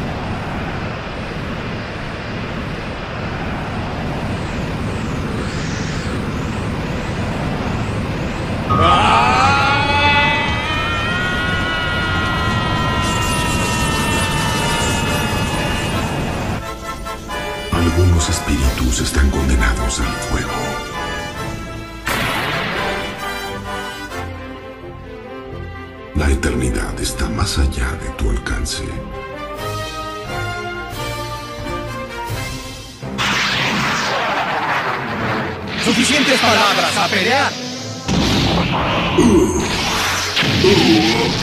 S16: Algunos espíritus están condenados al fuego. La eternidad está más allá de tu alcance.
S12: Suficientes palabras, a pelear.
S16: Uh, uh.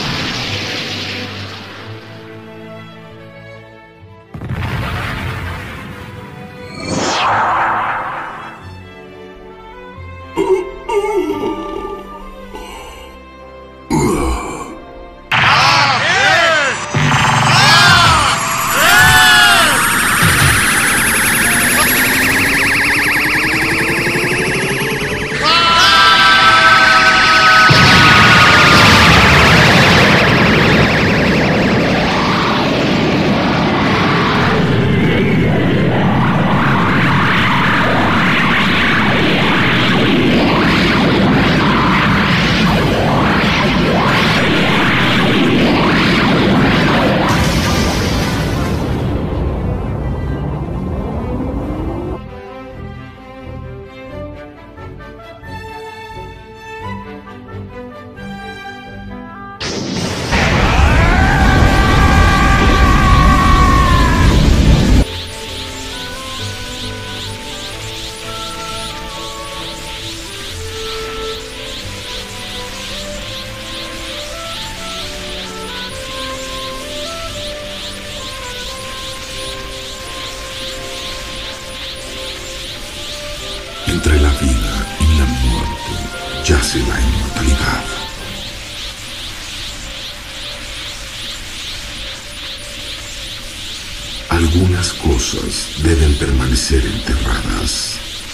S16: Entre la vida y la muerte yace la inmortalidad. Algunas cosas deben permanecer enterradas.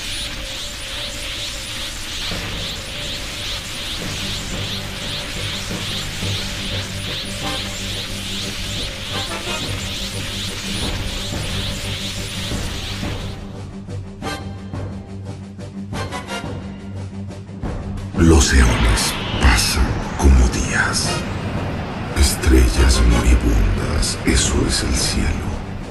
S16: Los eones pasan como días. Estrellas moribundas, eso es el cielo.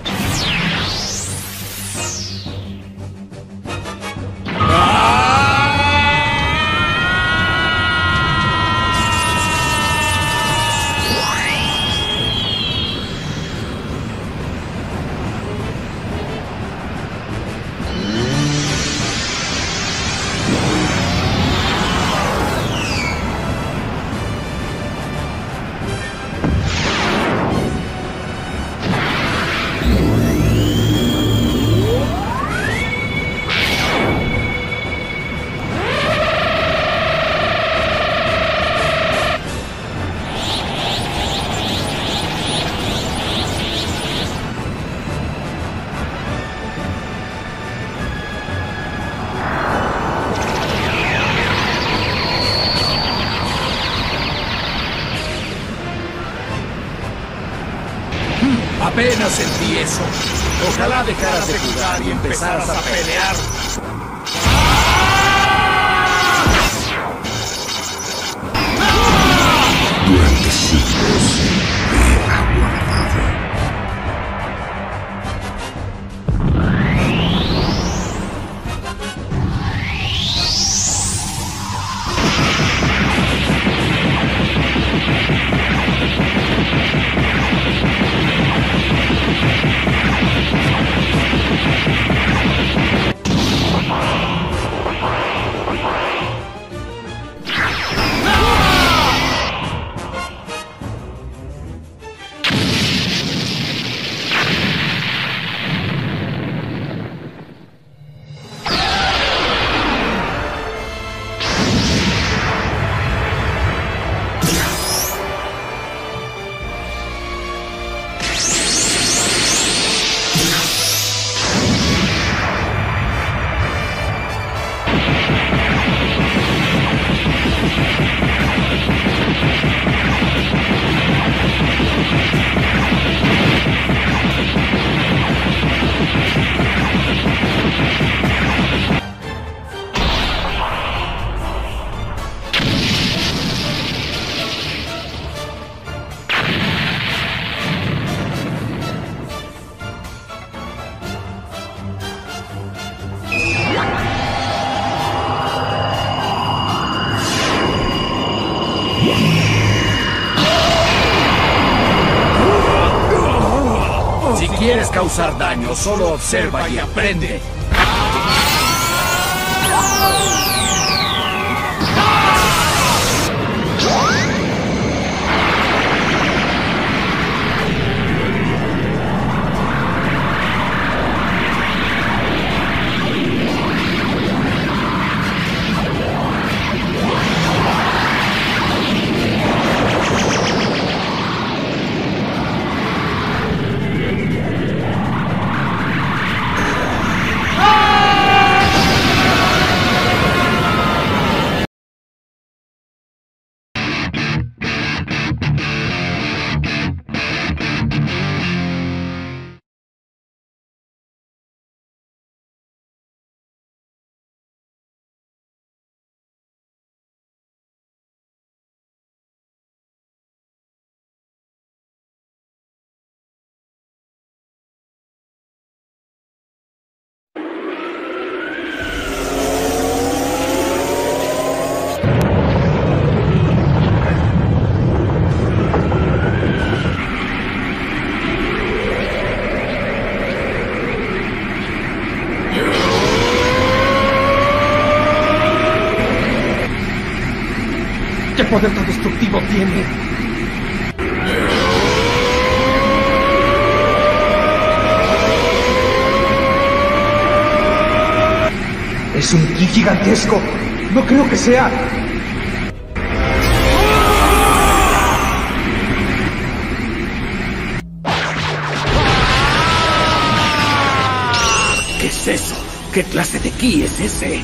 S1: Apenas sentí eso. Ojalá dejaras de jugar y empezaras a pelear.
S16: Durante siglos he aguardado.
S1: Si quieres causar daño, solo observa y aprende.
S12: ¿Qué poder tan destructivo tiene? Es un ki gigantesco. No creo que sea.
S21: es eso? ¿Qué clase de ki es ese?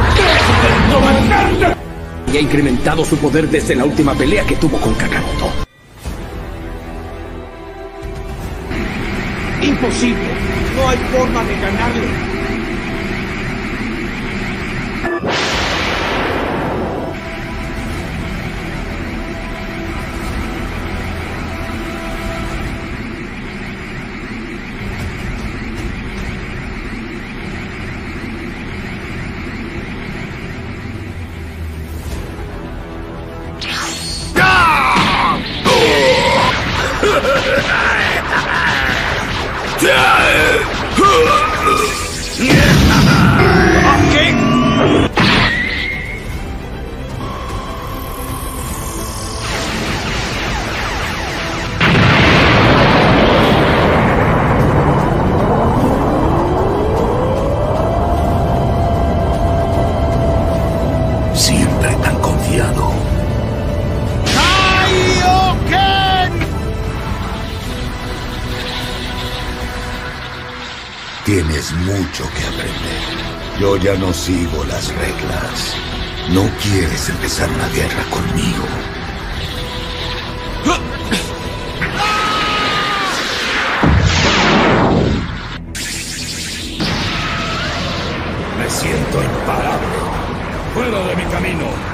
S21: Y ha incrementado su poder desde la última pelea que tuvo con Kakaroto.
S12: ¡Imposible! No hay forma de ganarle.
S1: Siempre tan confiado. Tienes mucho que aprender. Yo ya no sigo las reglas. No quieres empezar una guerra conmigo. Me siento imparable. ¡Fuera de mi camino!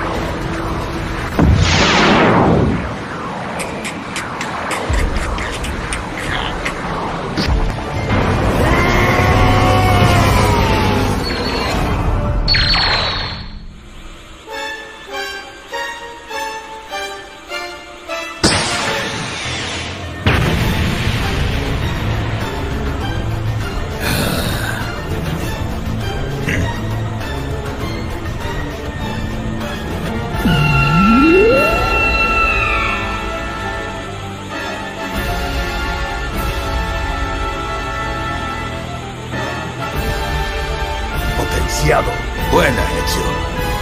S1: Potenciado. Buena elección.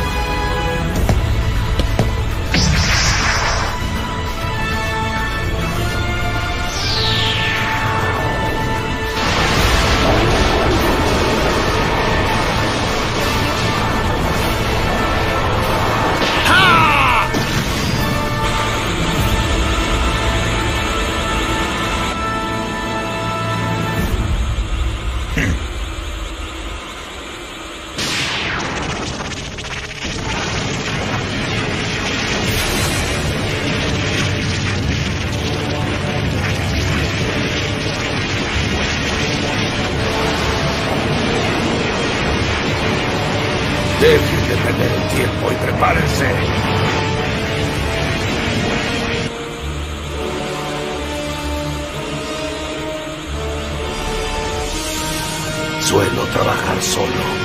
S1: Dejen de perder el tiempo y prepárense. Suelo trabajar solo.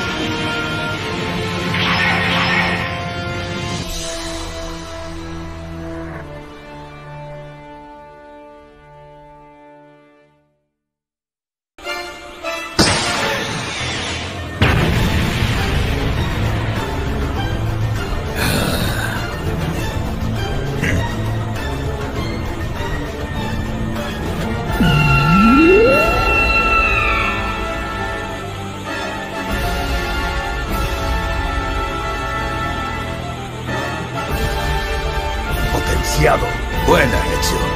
S1: Potenciado. Buena elección.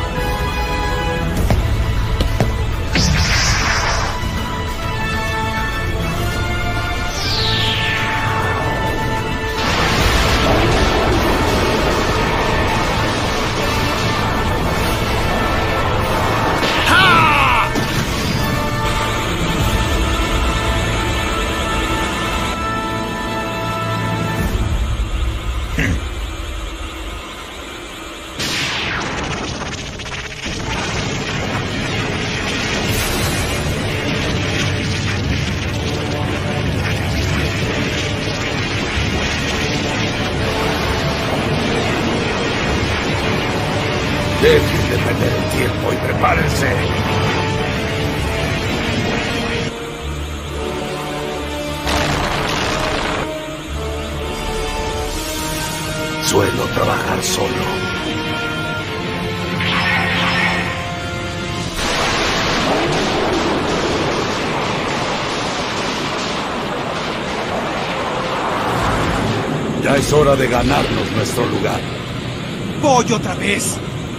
S1: Dejen de perder el tiempo y prepárense. Suelo trabajar solo.
S2: Es hora de ganarnos nuestro lugar.
S12: ¡Voy otra vez!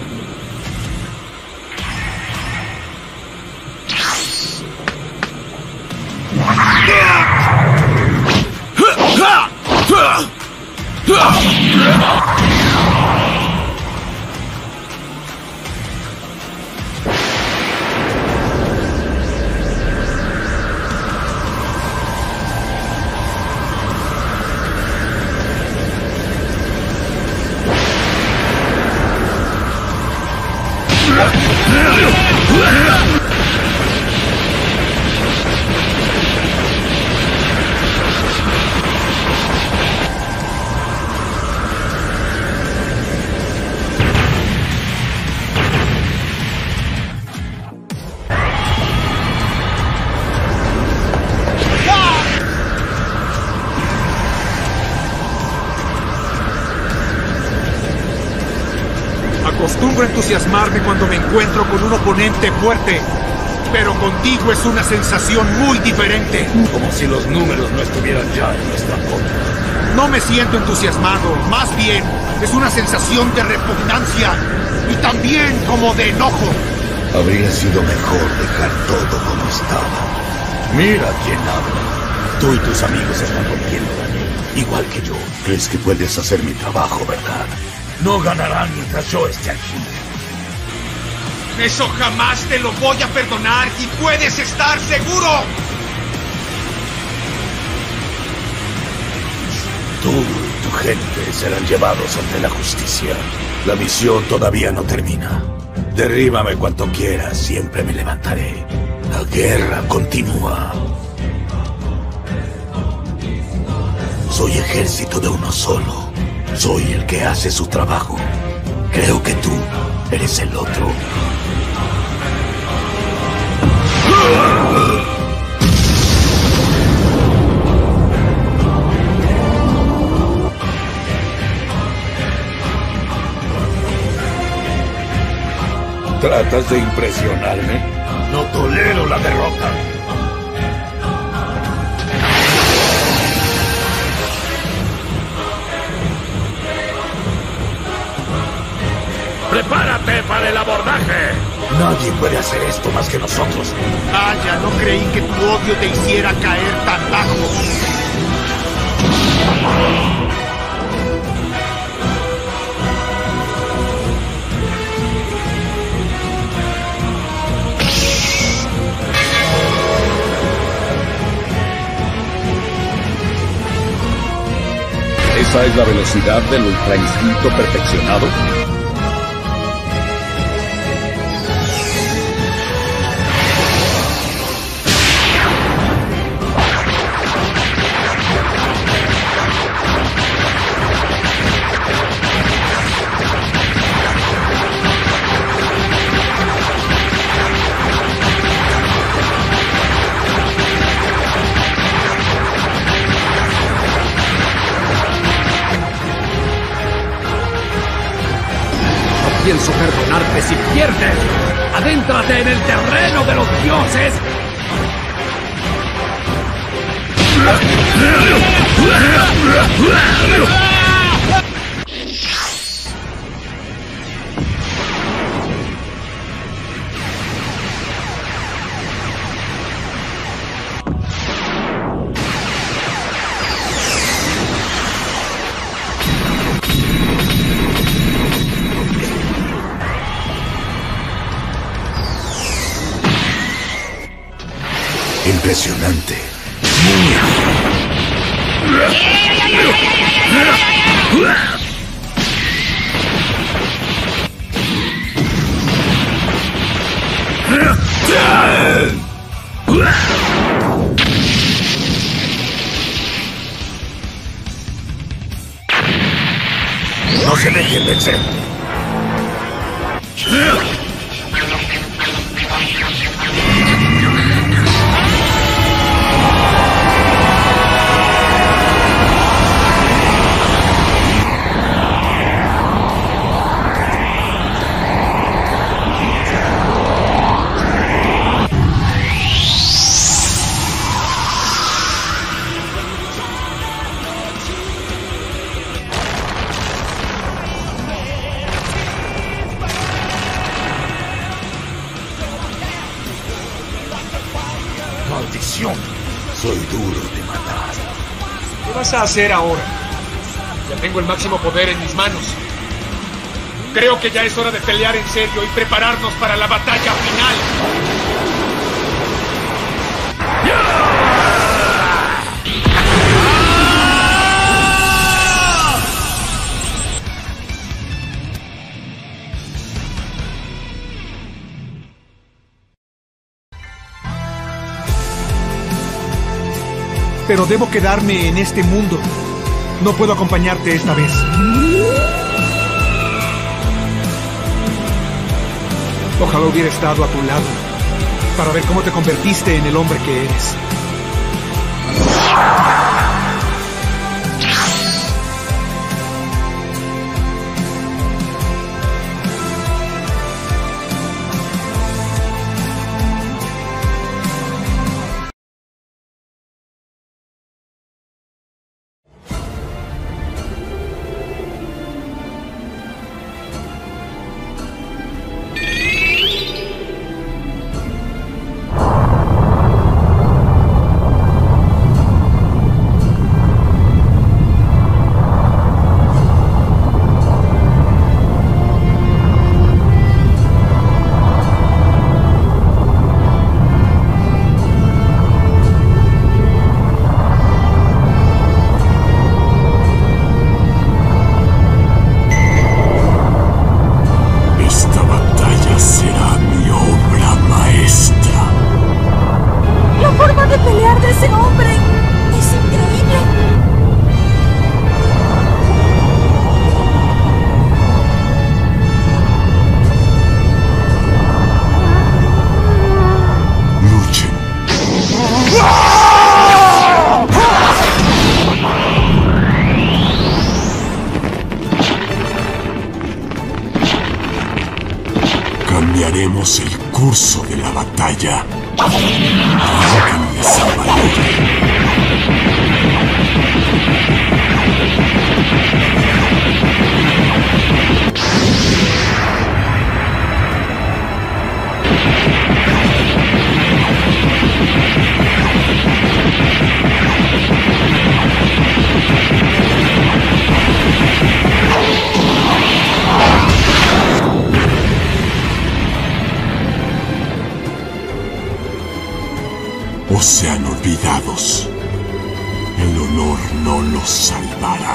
S12: Acostumbro a entusiasmarme cuando me encuentro con un oponente fuerte, pero contigo es una sensación muy diferente.
S2: Como si los números no estuvieran ya en nuestra contra.
S12: No me siento entusiasmado, más bien es una sensación de repugnancia y también como de enojo.
S2: Habría sido mejor dejar todo como estaba. Mira quién habla. Tú y tus amigos están rompiendo, Daniel. Igual que yo. Crees que puedes hacer mi trabajo, ¿verdad? No ganarán mientras yo esté aquí.
S12: Eso jamás te lo voy a perdonar y puedes estar seguro.
S2: Tú y tu gente serán llevados ante la justicia. La misión todavía no termina. Derríbame cuanto quieras, siempre me levantaré. La guerra continúa. Soy ejército de uno solo. Soy el que hace su trabajo. Creo que tú eres el otro. ¿Tratas de impresionarme? No tolero la derrota.
S21: ¡Prepárate para el abordaje!
S2: Nadie puede hacer esto más que nosotros.
S12: Vaya, no creí que tu odio te hiciera caer tan bajo.
S2: ¿Esa es la velocidad del ultra instinto perfeccionado?
S21: Pienso perdonarte si pierdes. Adéntrate en el terreno de los dioses.
S2: Impresionante. No se dejen vencer.
S1: destrucción. Soy duro de matar.
S10: ¿Qué vas a hacer ahora? Ya tengo el máximo poder en mis manos. Creo que ya es hora de pelear en serio y prepararnos para la batalla final.
S12: Pero debo quedarme en este mundo. No puedo acompañarte esta vez. Ojalá hubiera estado a tu lado para ver cómo te convertiste en el hombre que eres.
S17: Cambiaremos el curso de la batalla. Arrójenles a valor. O sean olvidados, el honor no los salvará.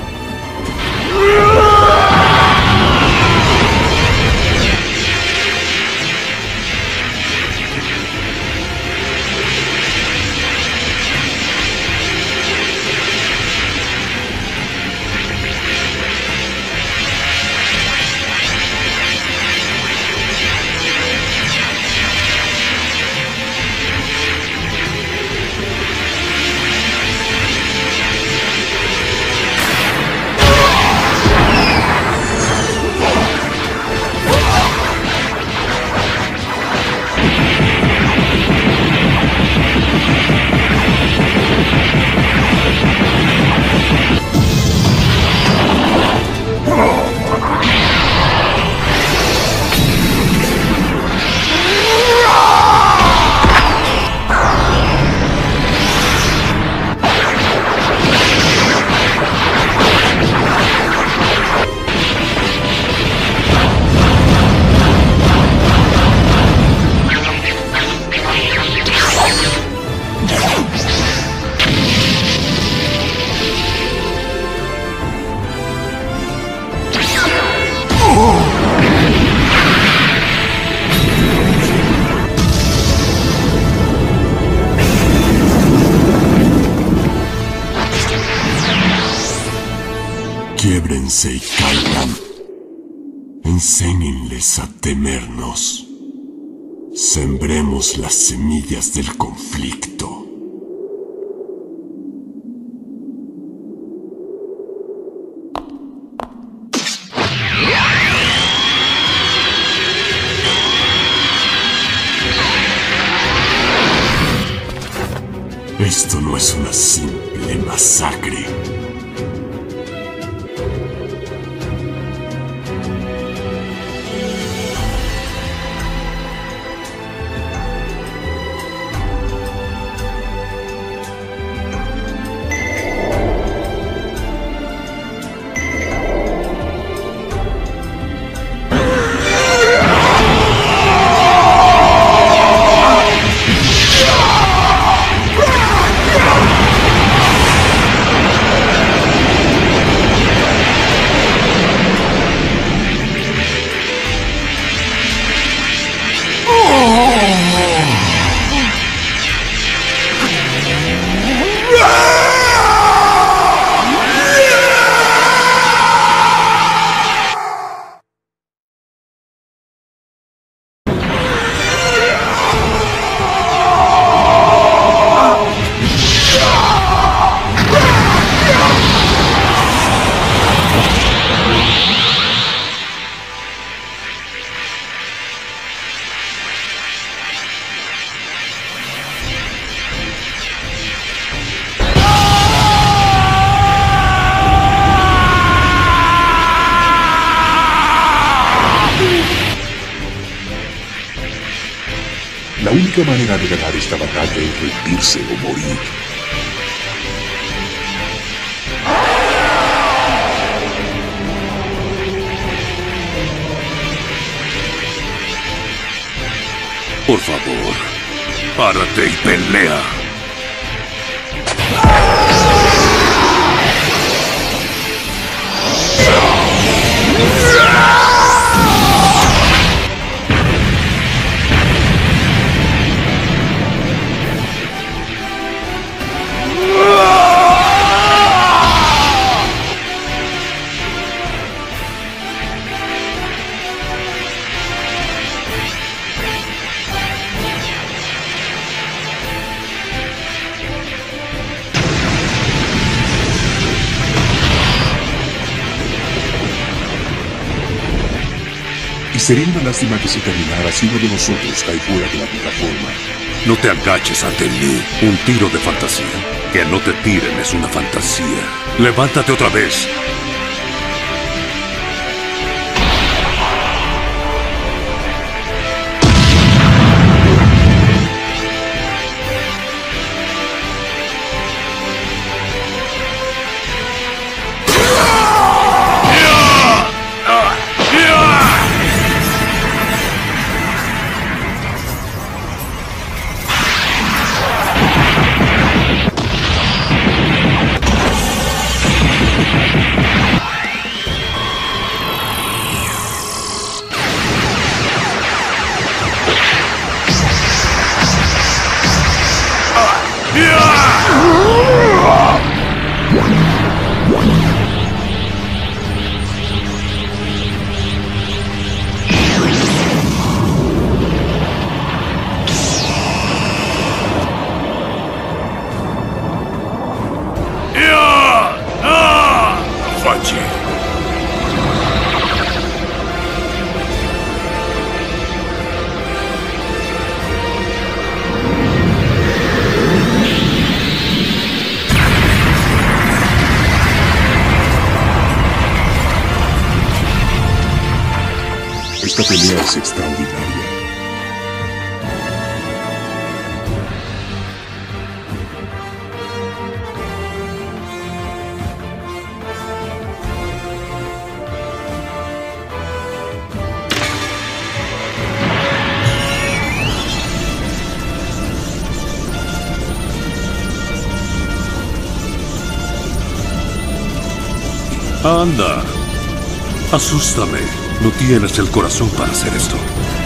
S17: Quiébrense y caigan. Enséñenles a temernos. Sembremos las semillas del conflicto. Esto no es una simple masacre.
S4: La única manera de ganar esta batalla es rendirse o morir.
S16: Por favor, párate y pelea.
S4: Sería una lástima que se terminara si uno de nosotros cae fuera de la plataforma.
S16: No te agaches ante mí. Un tiro de fantasía. Que no te tiren es una fantasía. Levántate otra vez.
S4: Esta pelea es extraordinaria.
S16: Anda. Asústame. No tienes el corazón para hacer esto.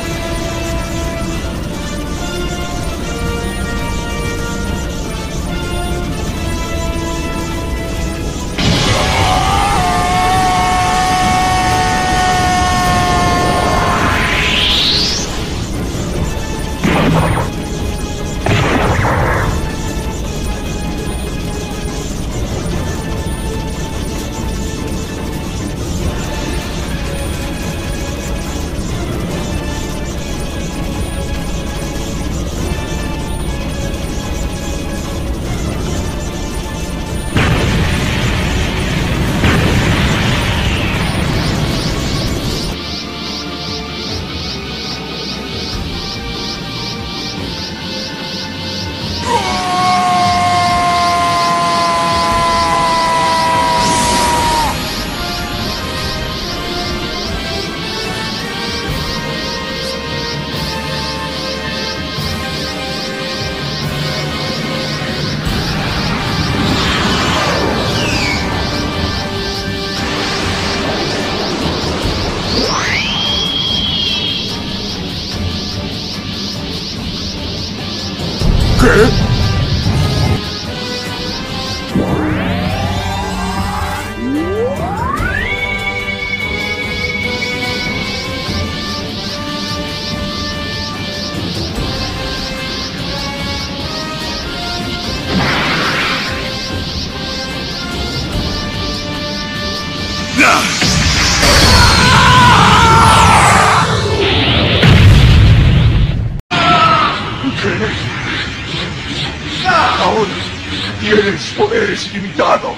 S17: Ahora tienes poderes ilimitados.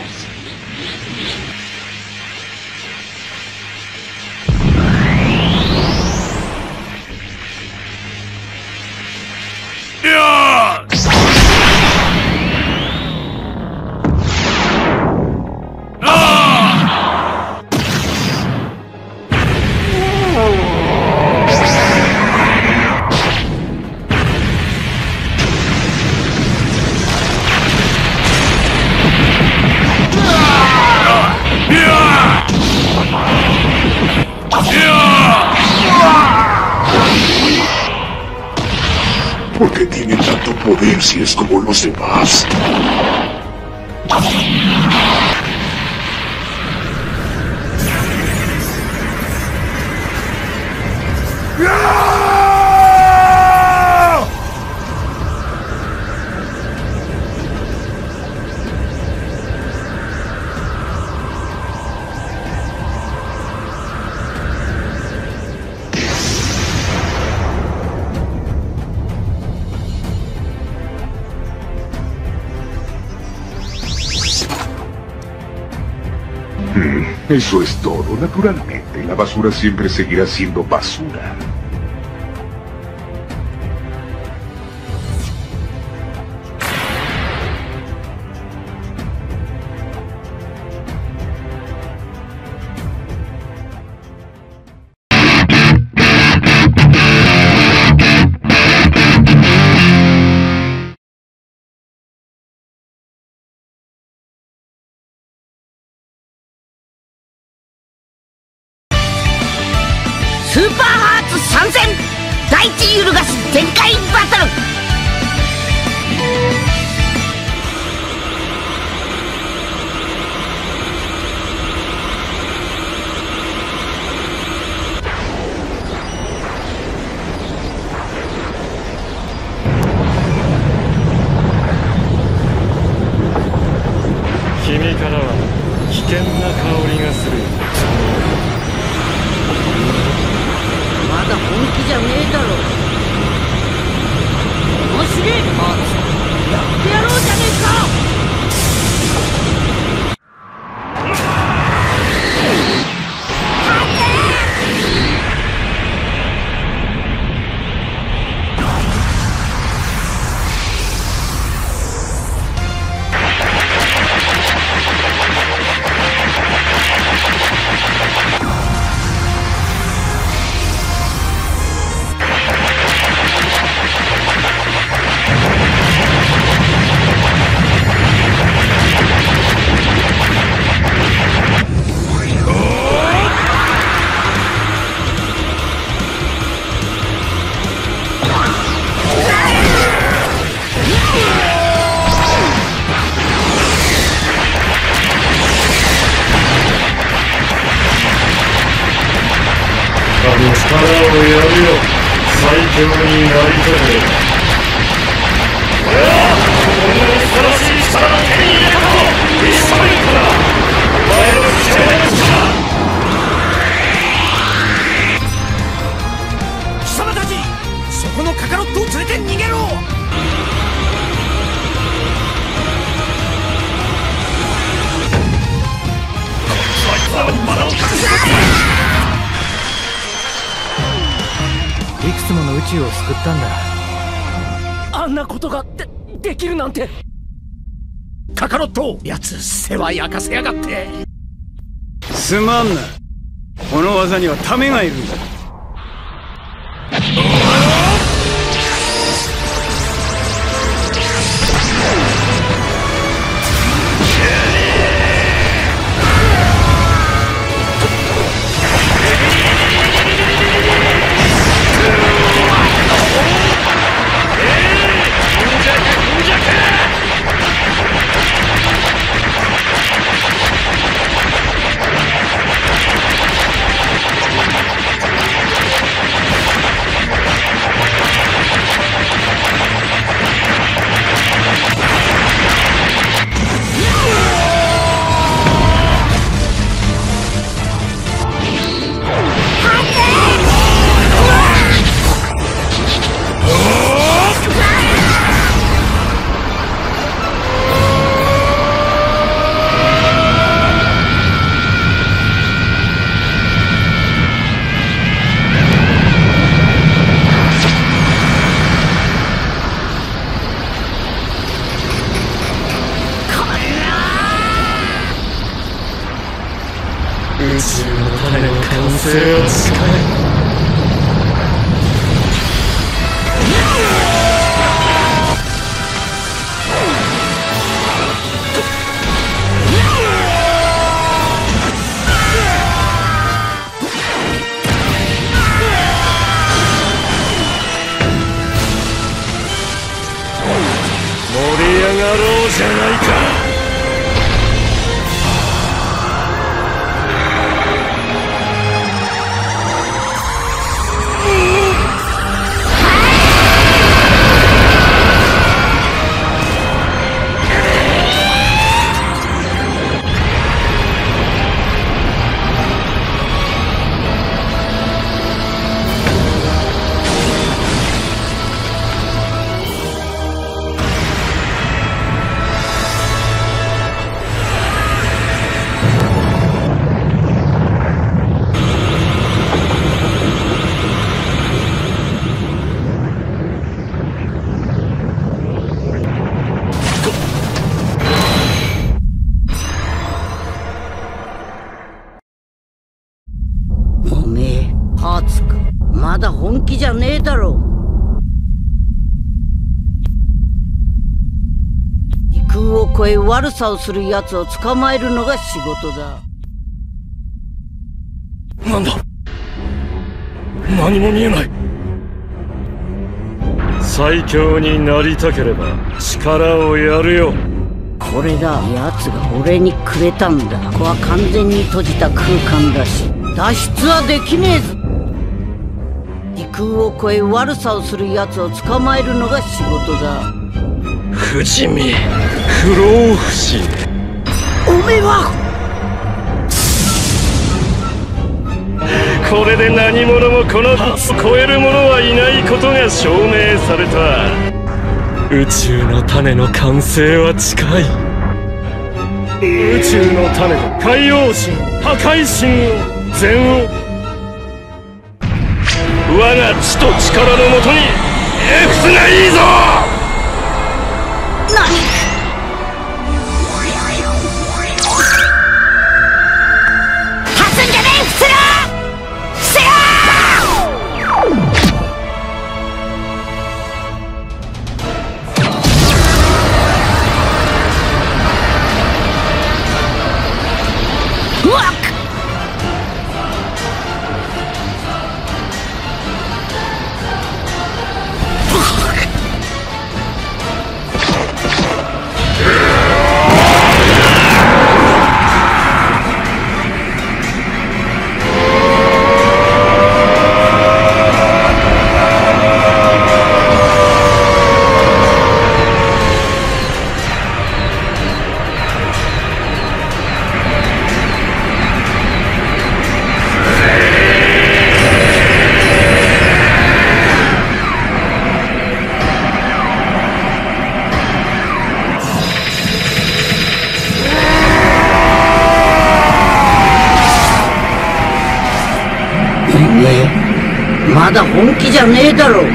S4: ¿Por qué tiene tanto poder si es como los demás?
S17: Eso es todo. Naturalmente, la basura siempre seguirá siendo basura.
S3: スーパーハーツ参戦！大地揺るがす全開バトル！
S5: 君からは危険な香りがする。
S3: まだ本気じゃねえだろ。面白いハーツやってやろうじゃねえか。
S5: 力をやるよ。最強になりたければ。俺はこの恐ろしい力を手に入れたと一緒にからお前の知恵をした。
S12: 貴様たち、そこのカカロットを連れて逃げろ。そいつらのバラを隠せ。
S22: いくつもの宇宙を救ったんだ。
S12: あんなことがでできるなんて。カカロット、やつ世話焼かせやがって。
S22: すまんな。この技にはためがいるんだ。
S12: く
S21: ろうじゃないか。
S3: まだ本気じゃねえだろ。時空を超え悪さをする奴を捕まえるのが仕事だ。
S21: なんだ、何も見えない。最強になりたければ力をやるよ。
S3: これだ、奴が俺にくれたんだ。ここは完全に閉じた空間だし脱出はできねえぞ。時空を超え悪さをする奴を捕まえるのが仕事だ。
S21: 不死身、不老不死。
S3: おめえは
S21: これで何者もこのを超える者はいないことが証明された。宇宙の種の完成は近い。宇宙の種と海王神、破壊神を全を我が知と力のもとにエクスがいいぞ。
S3: 何？発んじゃねえ、伏せろ！伏せろ！うわっ！まだ本気じゃねえだろ。俺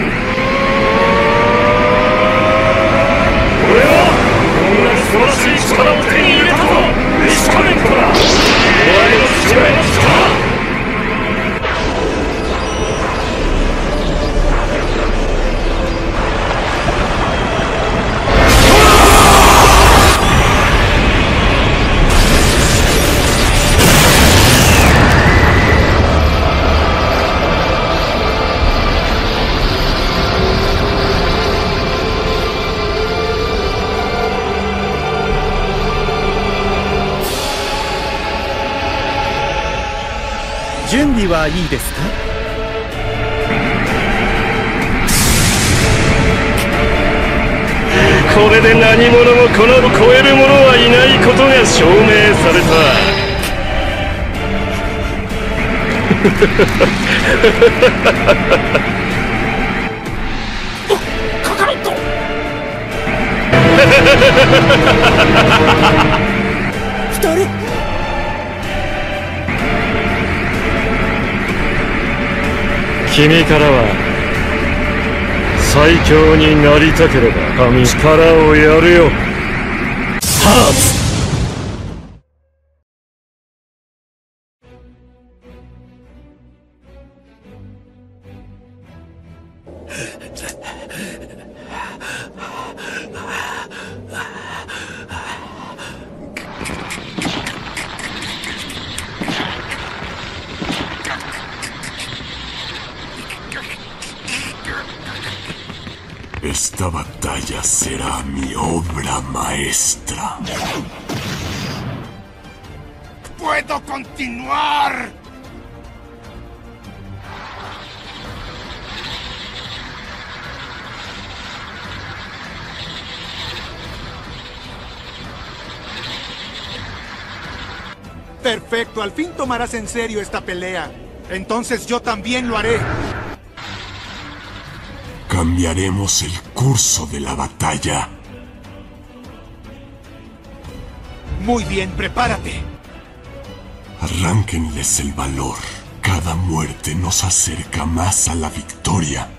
S21: はこんなに素晴らしい力を手に入れたぞ。石仮面からお前の父親の力。
S12: 準備はいいですか？
S21: これで何者もこの超える者はいないことが証明され
S5: おカカロット
S3: 二人
S21: 君からは最強になりたければ神力をやるよ。ハーツ
S17: Esta batalla será mi obra maestra.
S12: ¡Puedo continuar! Perfecto, al fin tomarás en serio esta pelea. Entonces yo también lo haré.
S17: Cambiaremos el curso de la batalla.
S12: Muy bien, prepárate.
S17: Arránquenles el valor. Cada muerte nos acerca más a la victoria.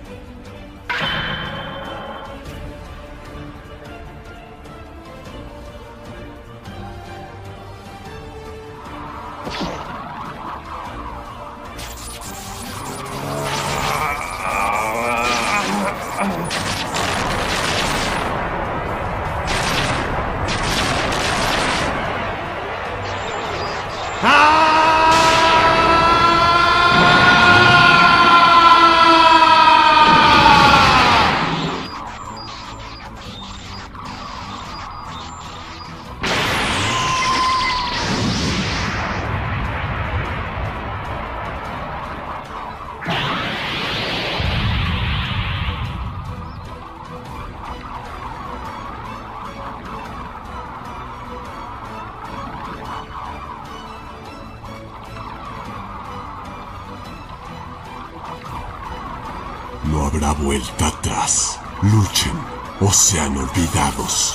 S17: No habrá vuelta atrás. Luchen o sean olvidados.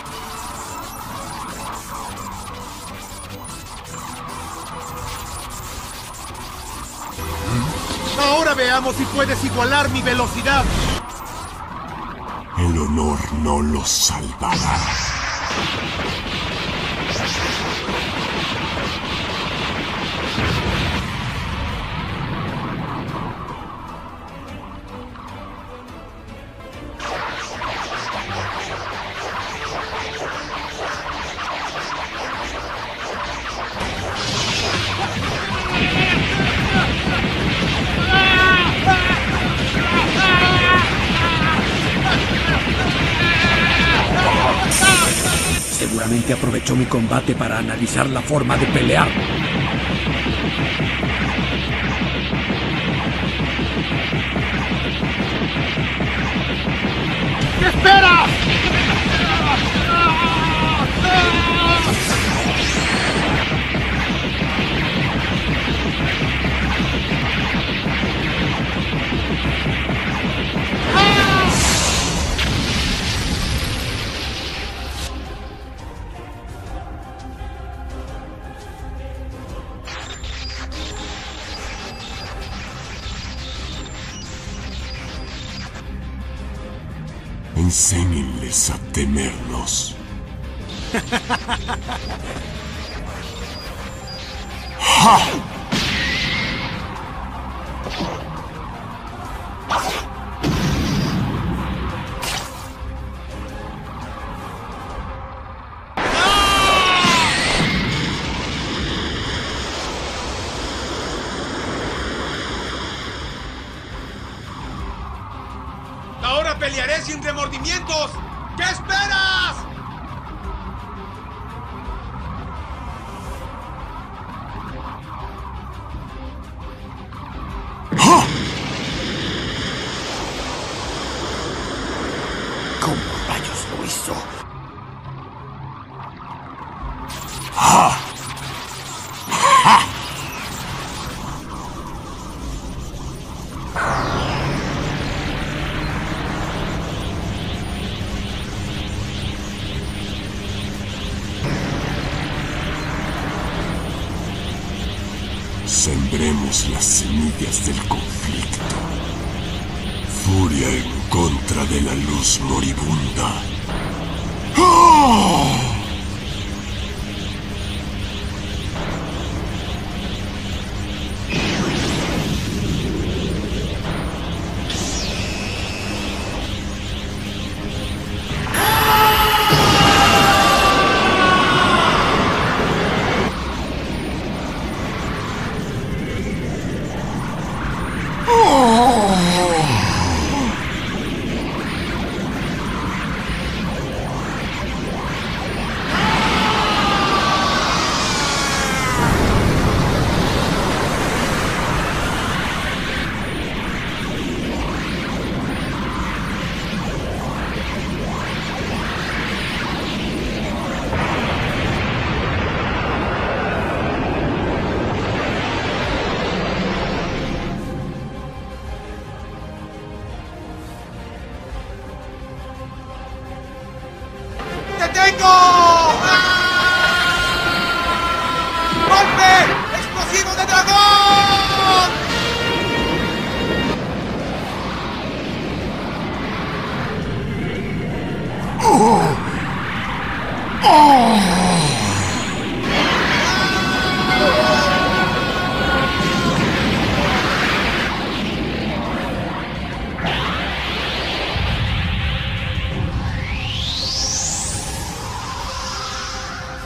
S12: Ahora veamos si puedes igualar mi velocidad.
S17: El honor no los salvará.
S13: Seguramente aprovechó mi combate para analizar la forma de pelear.
S12: ¿Qué esperas?
S17: Enséñenles a temernos. ¡Ja!
S12: Ahora pelearé sin remordimientos. ¿Qué esperas?
S17: ¡Ja!
S1: ¿Cómo rayos lo hizo?
S17: ¡Ja! ¡Ja! Sembremos las semillas del conflicto. Furia en contra de la luz moribunda. ¡Oh!
S12: tengo! ¡Ah! ¡Golpe explosivo de dragón!
S17: ¡Oh! ¡Oh!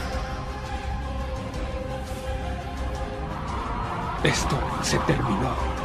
S10: Esto se terminó.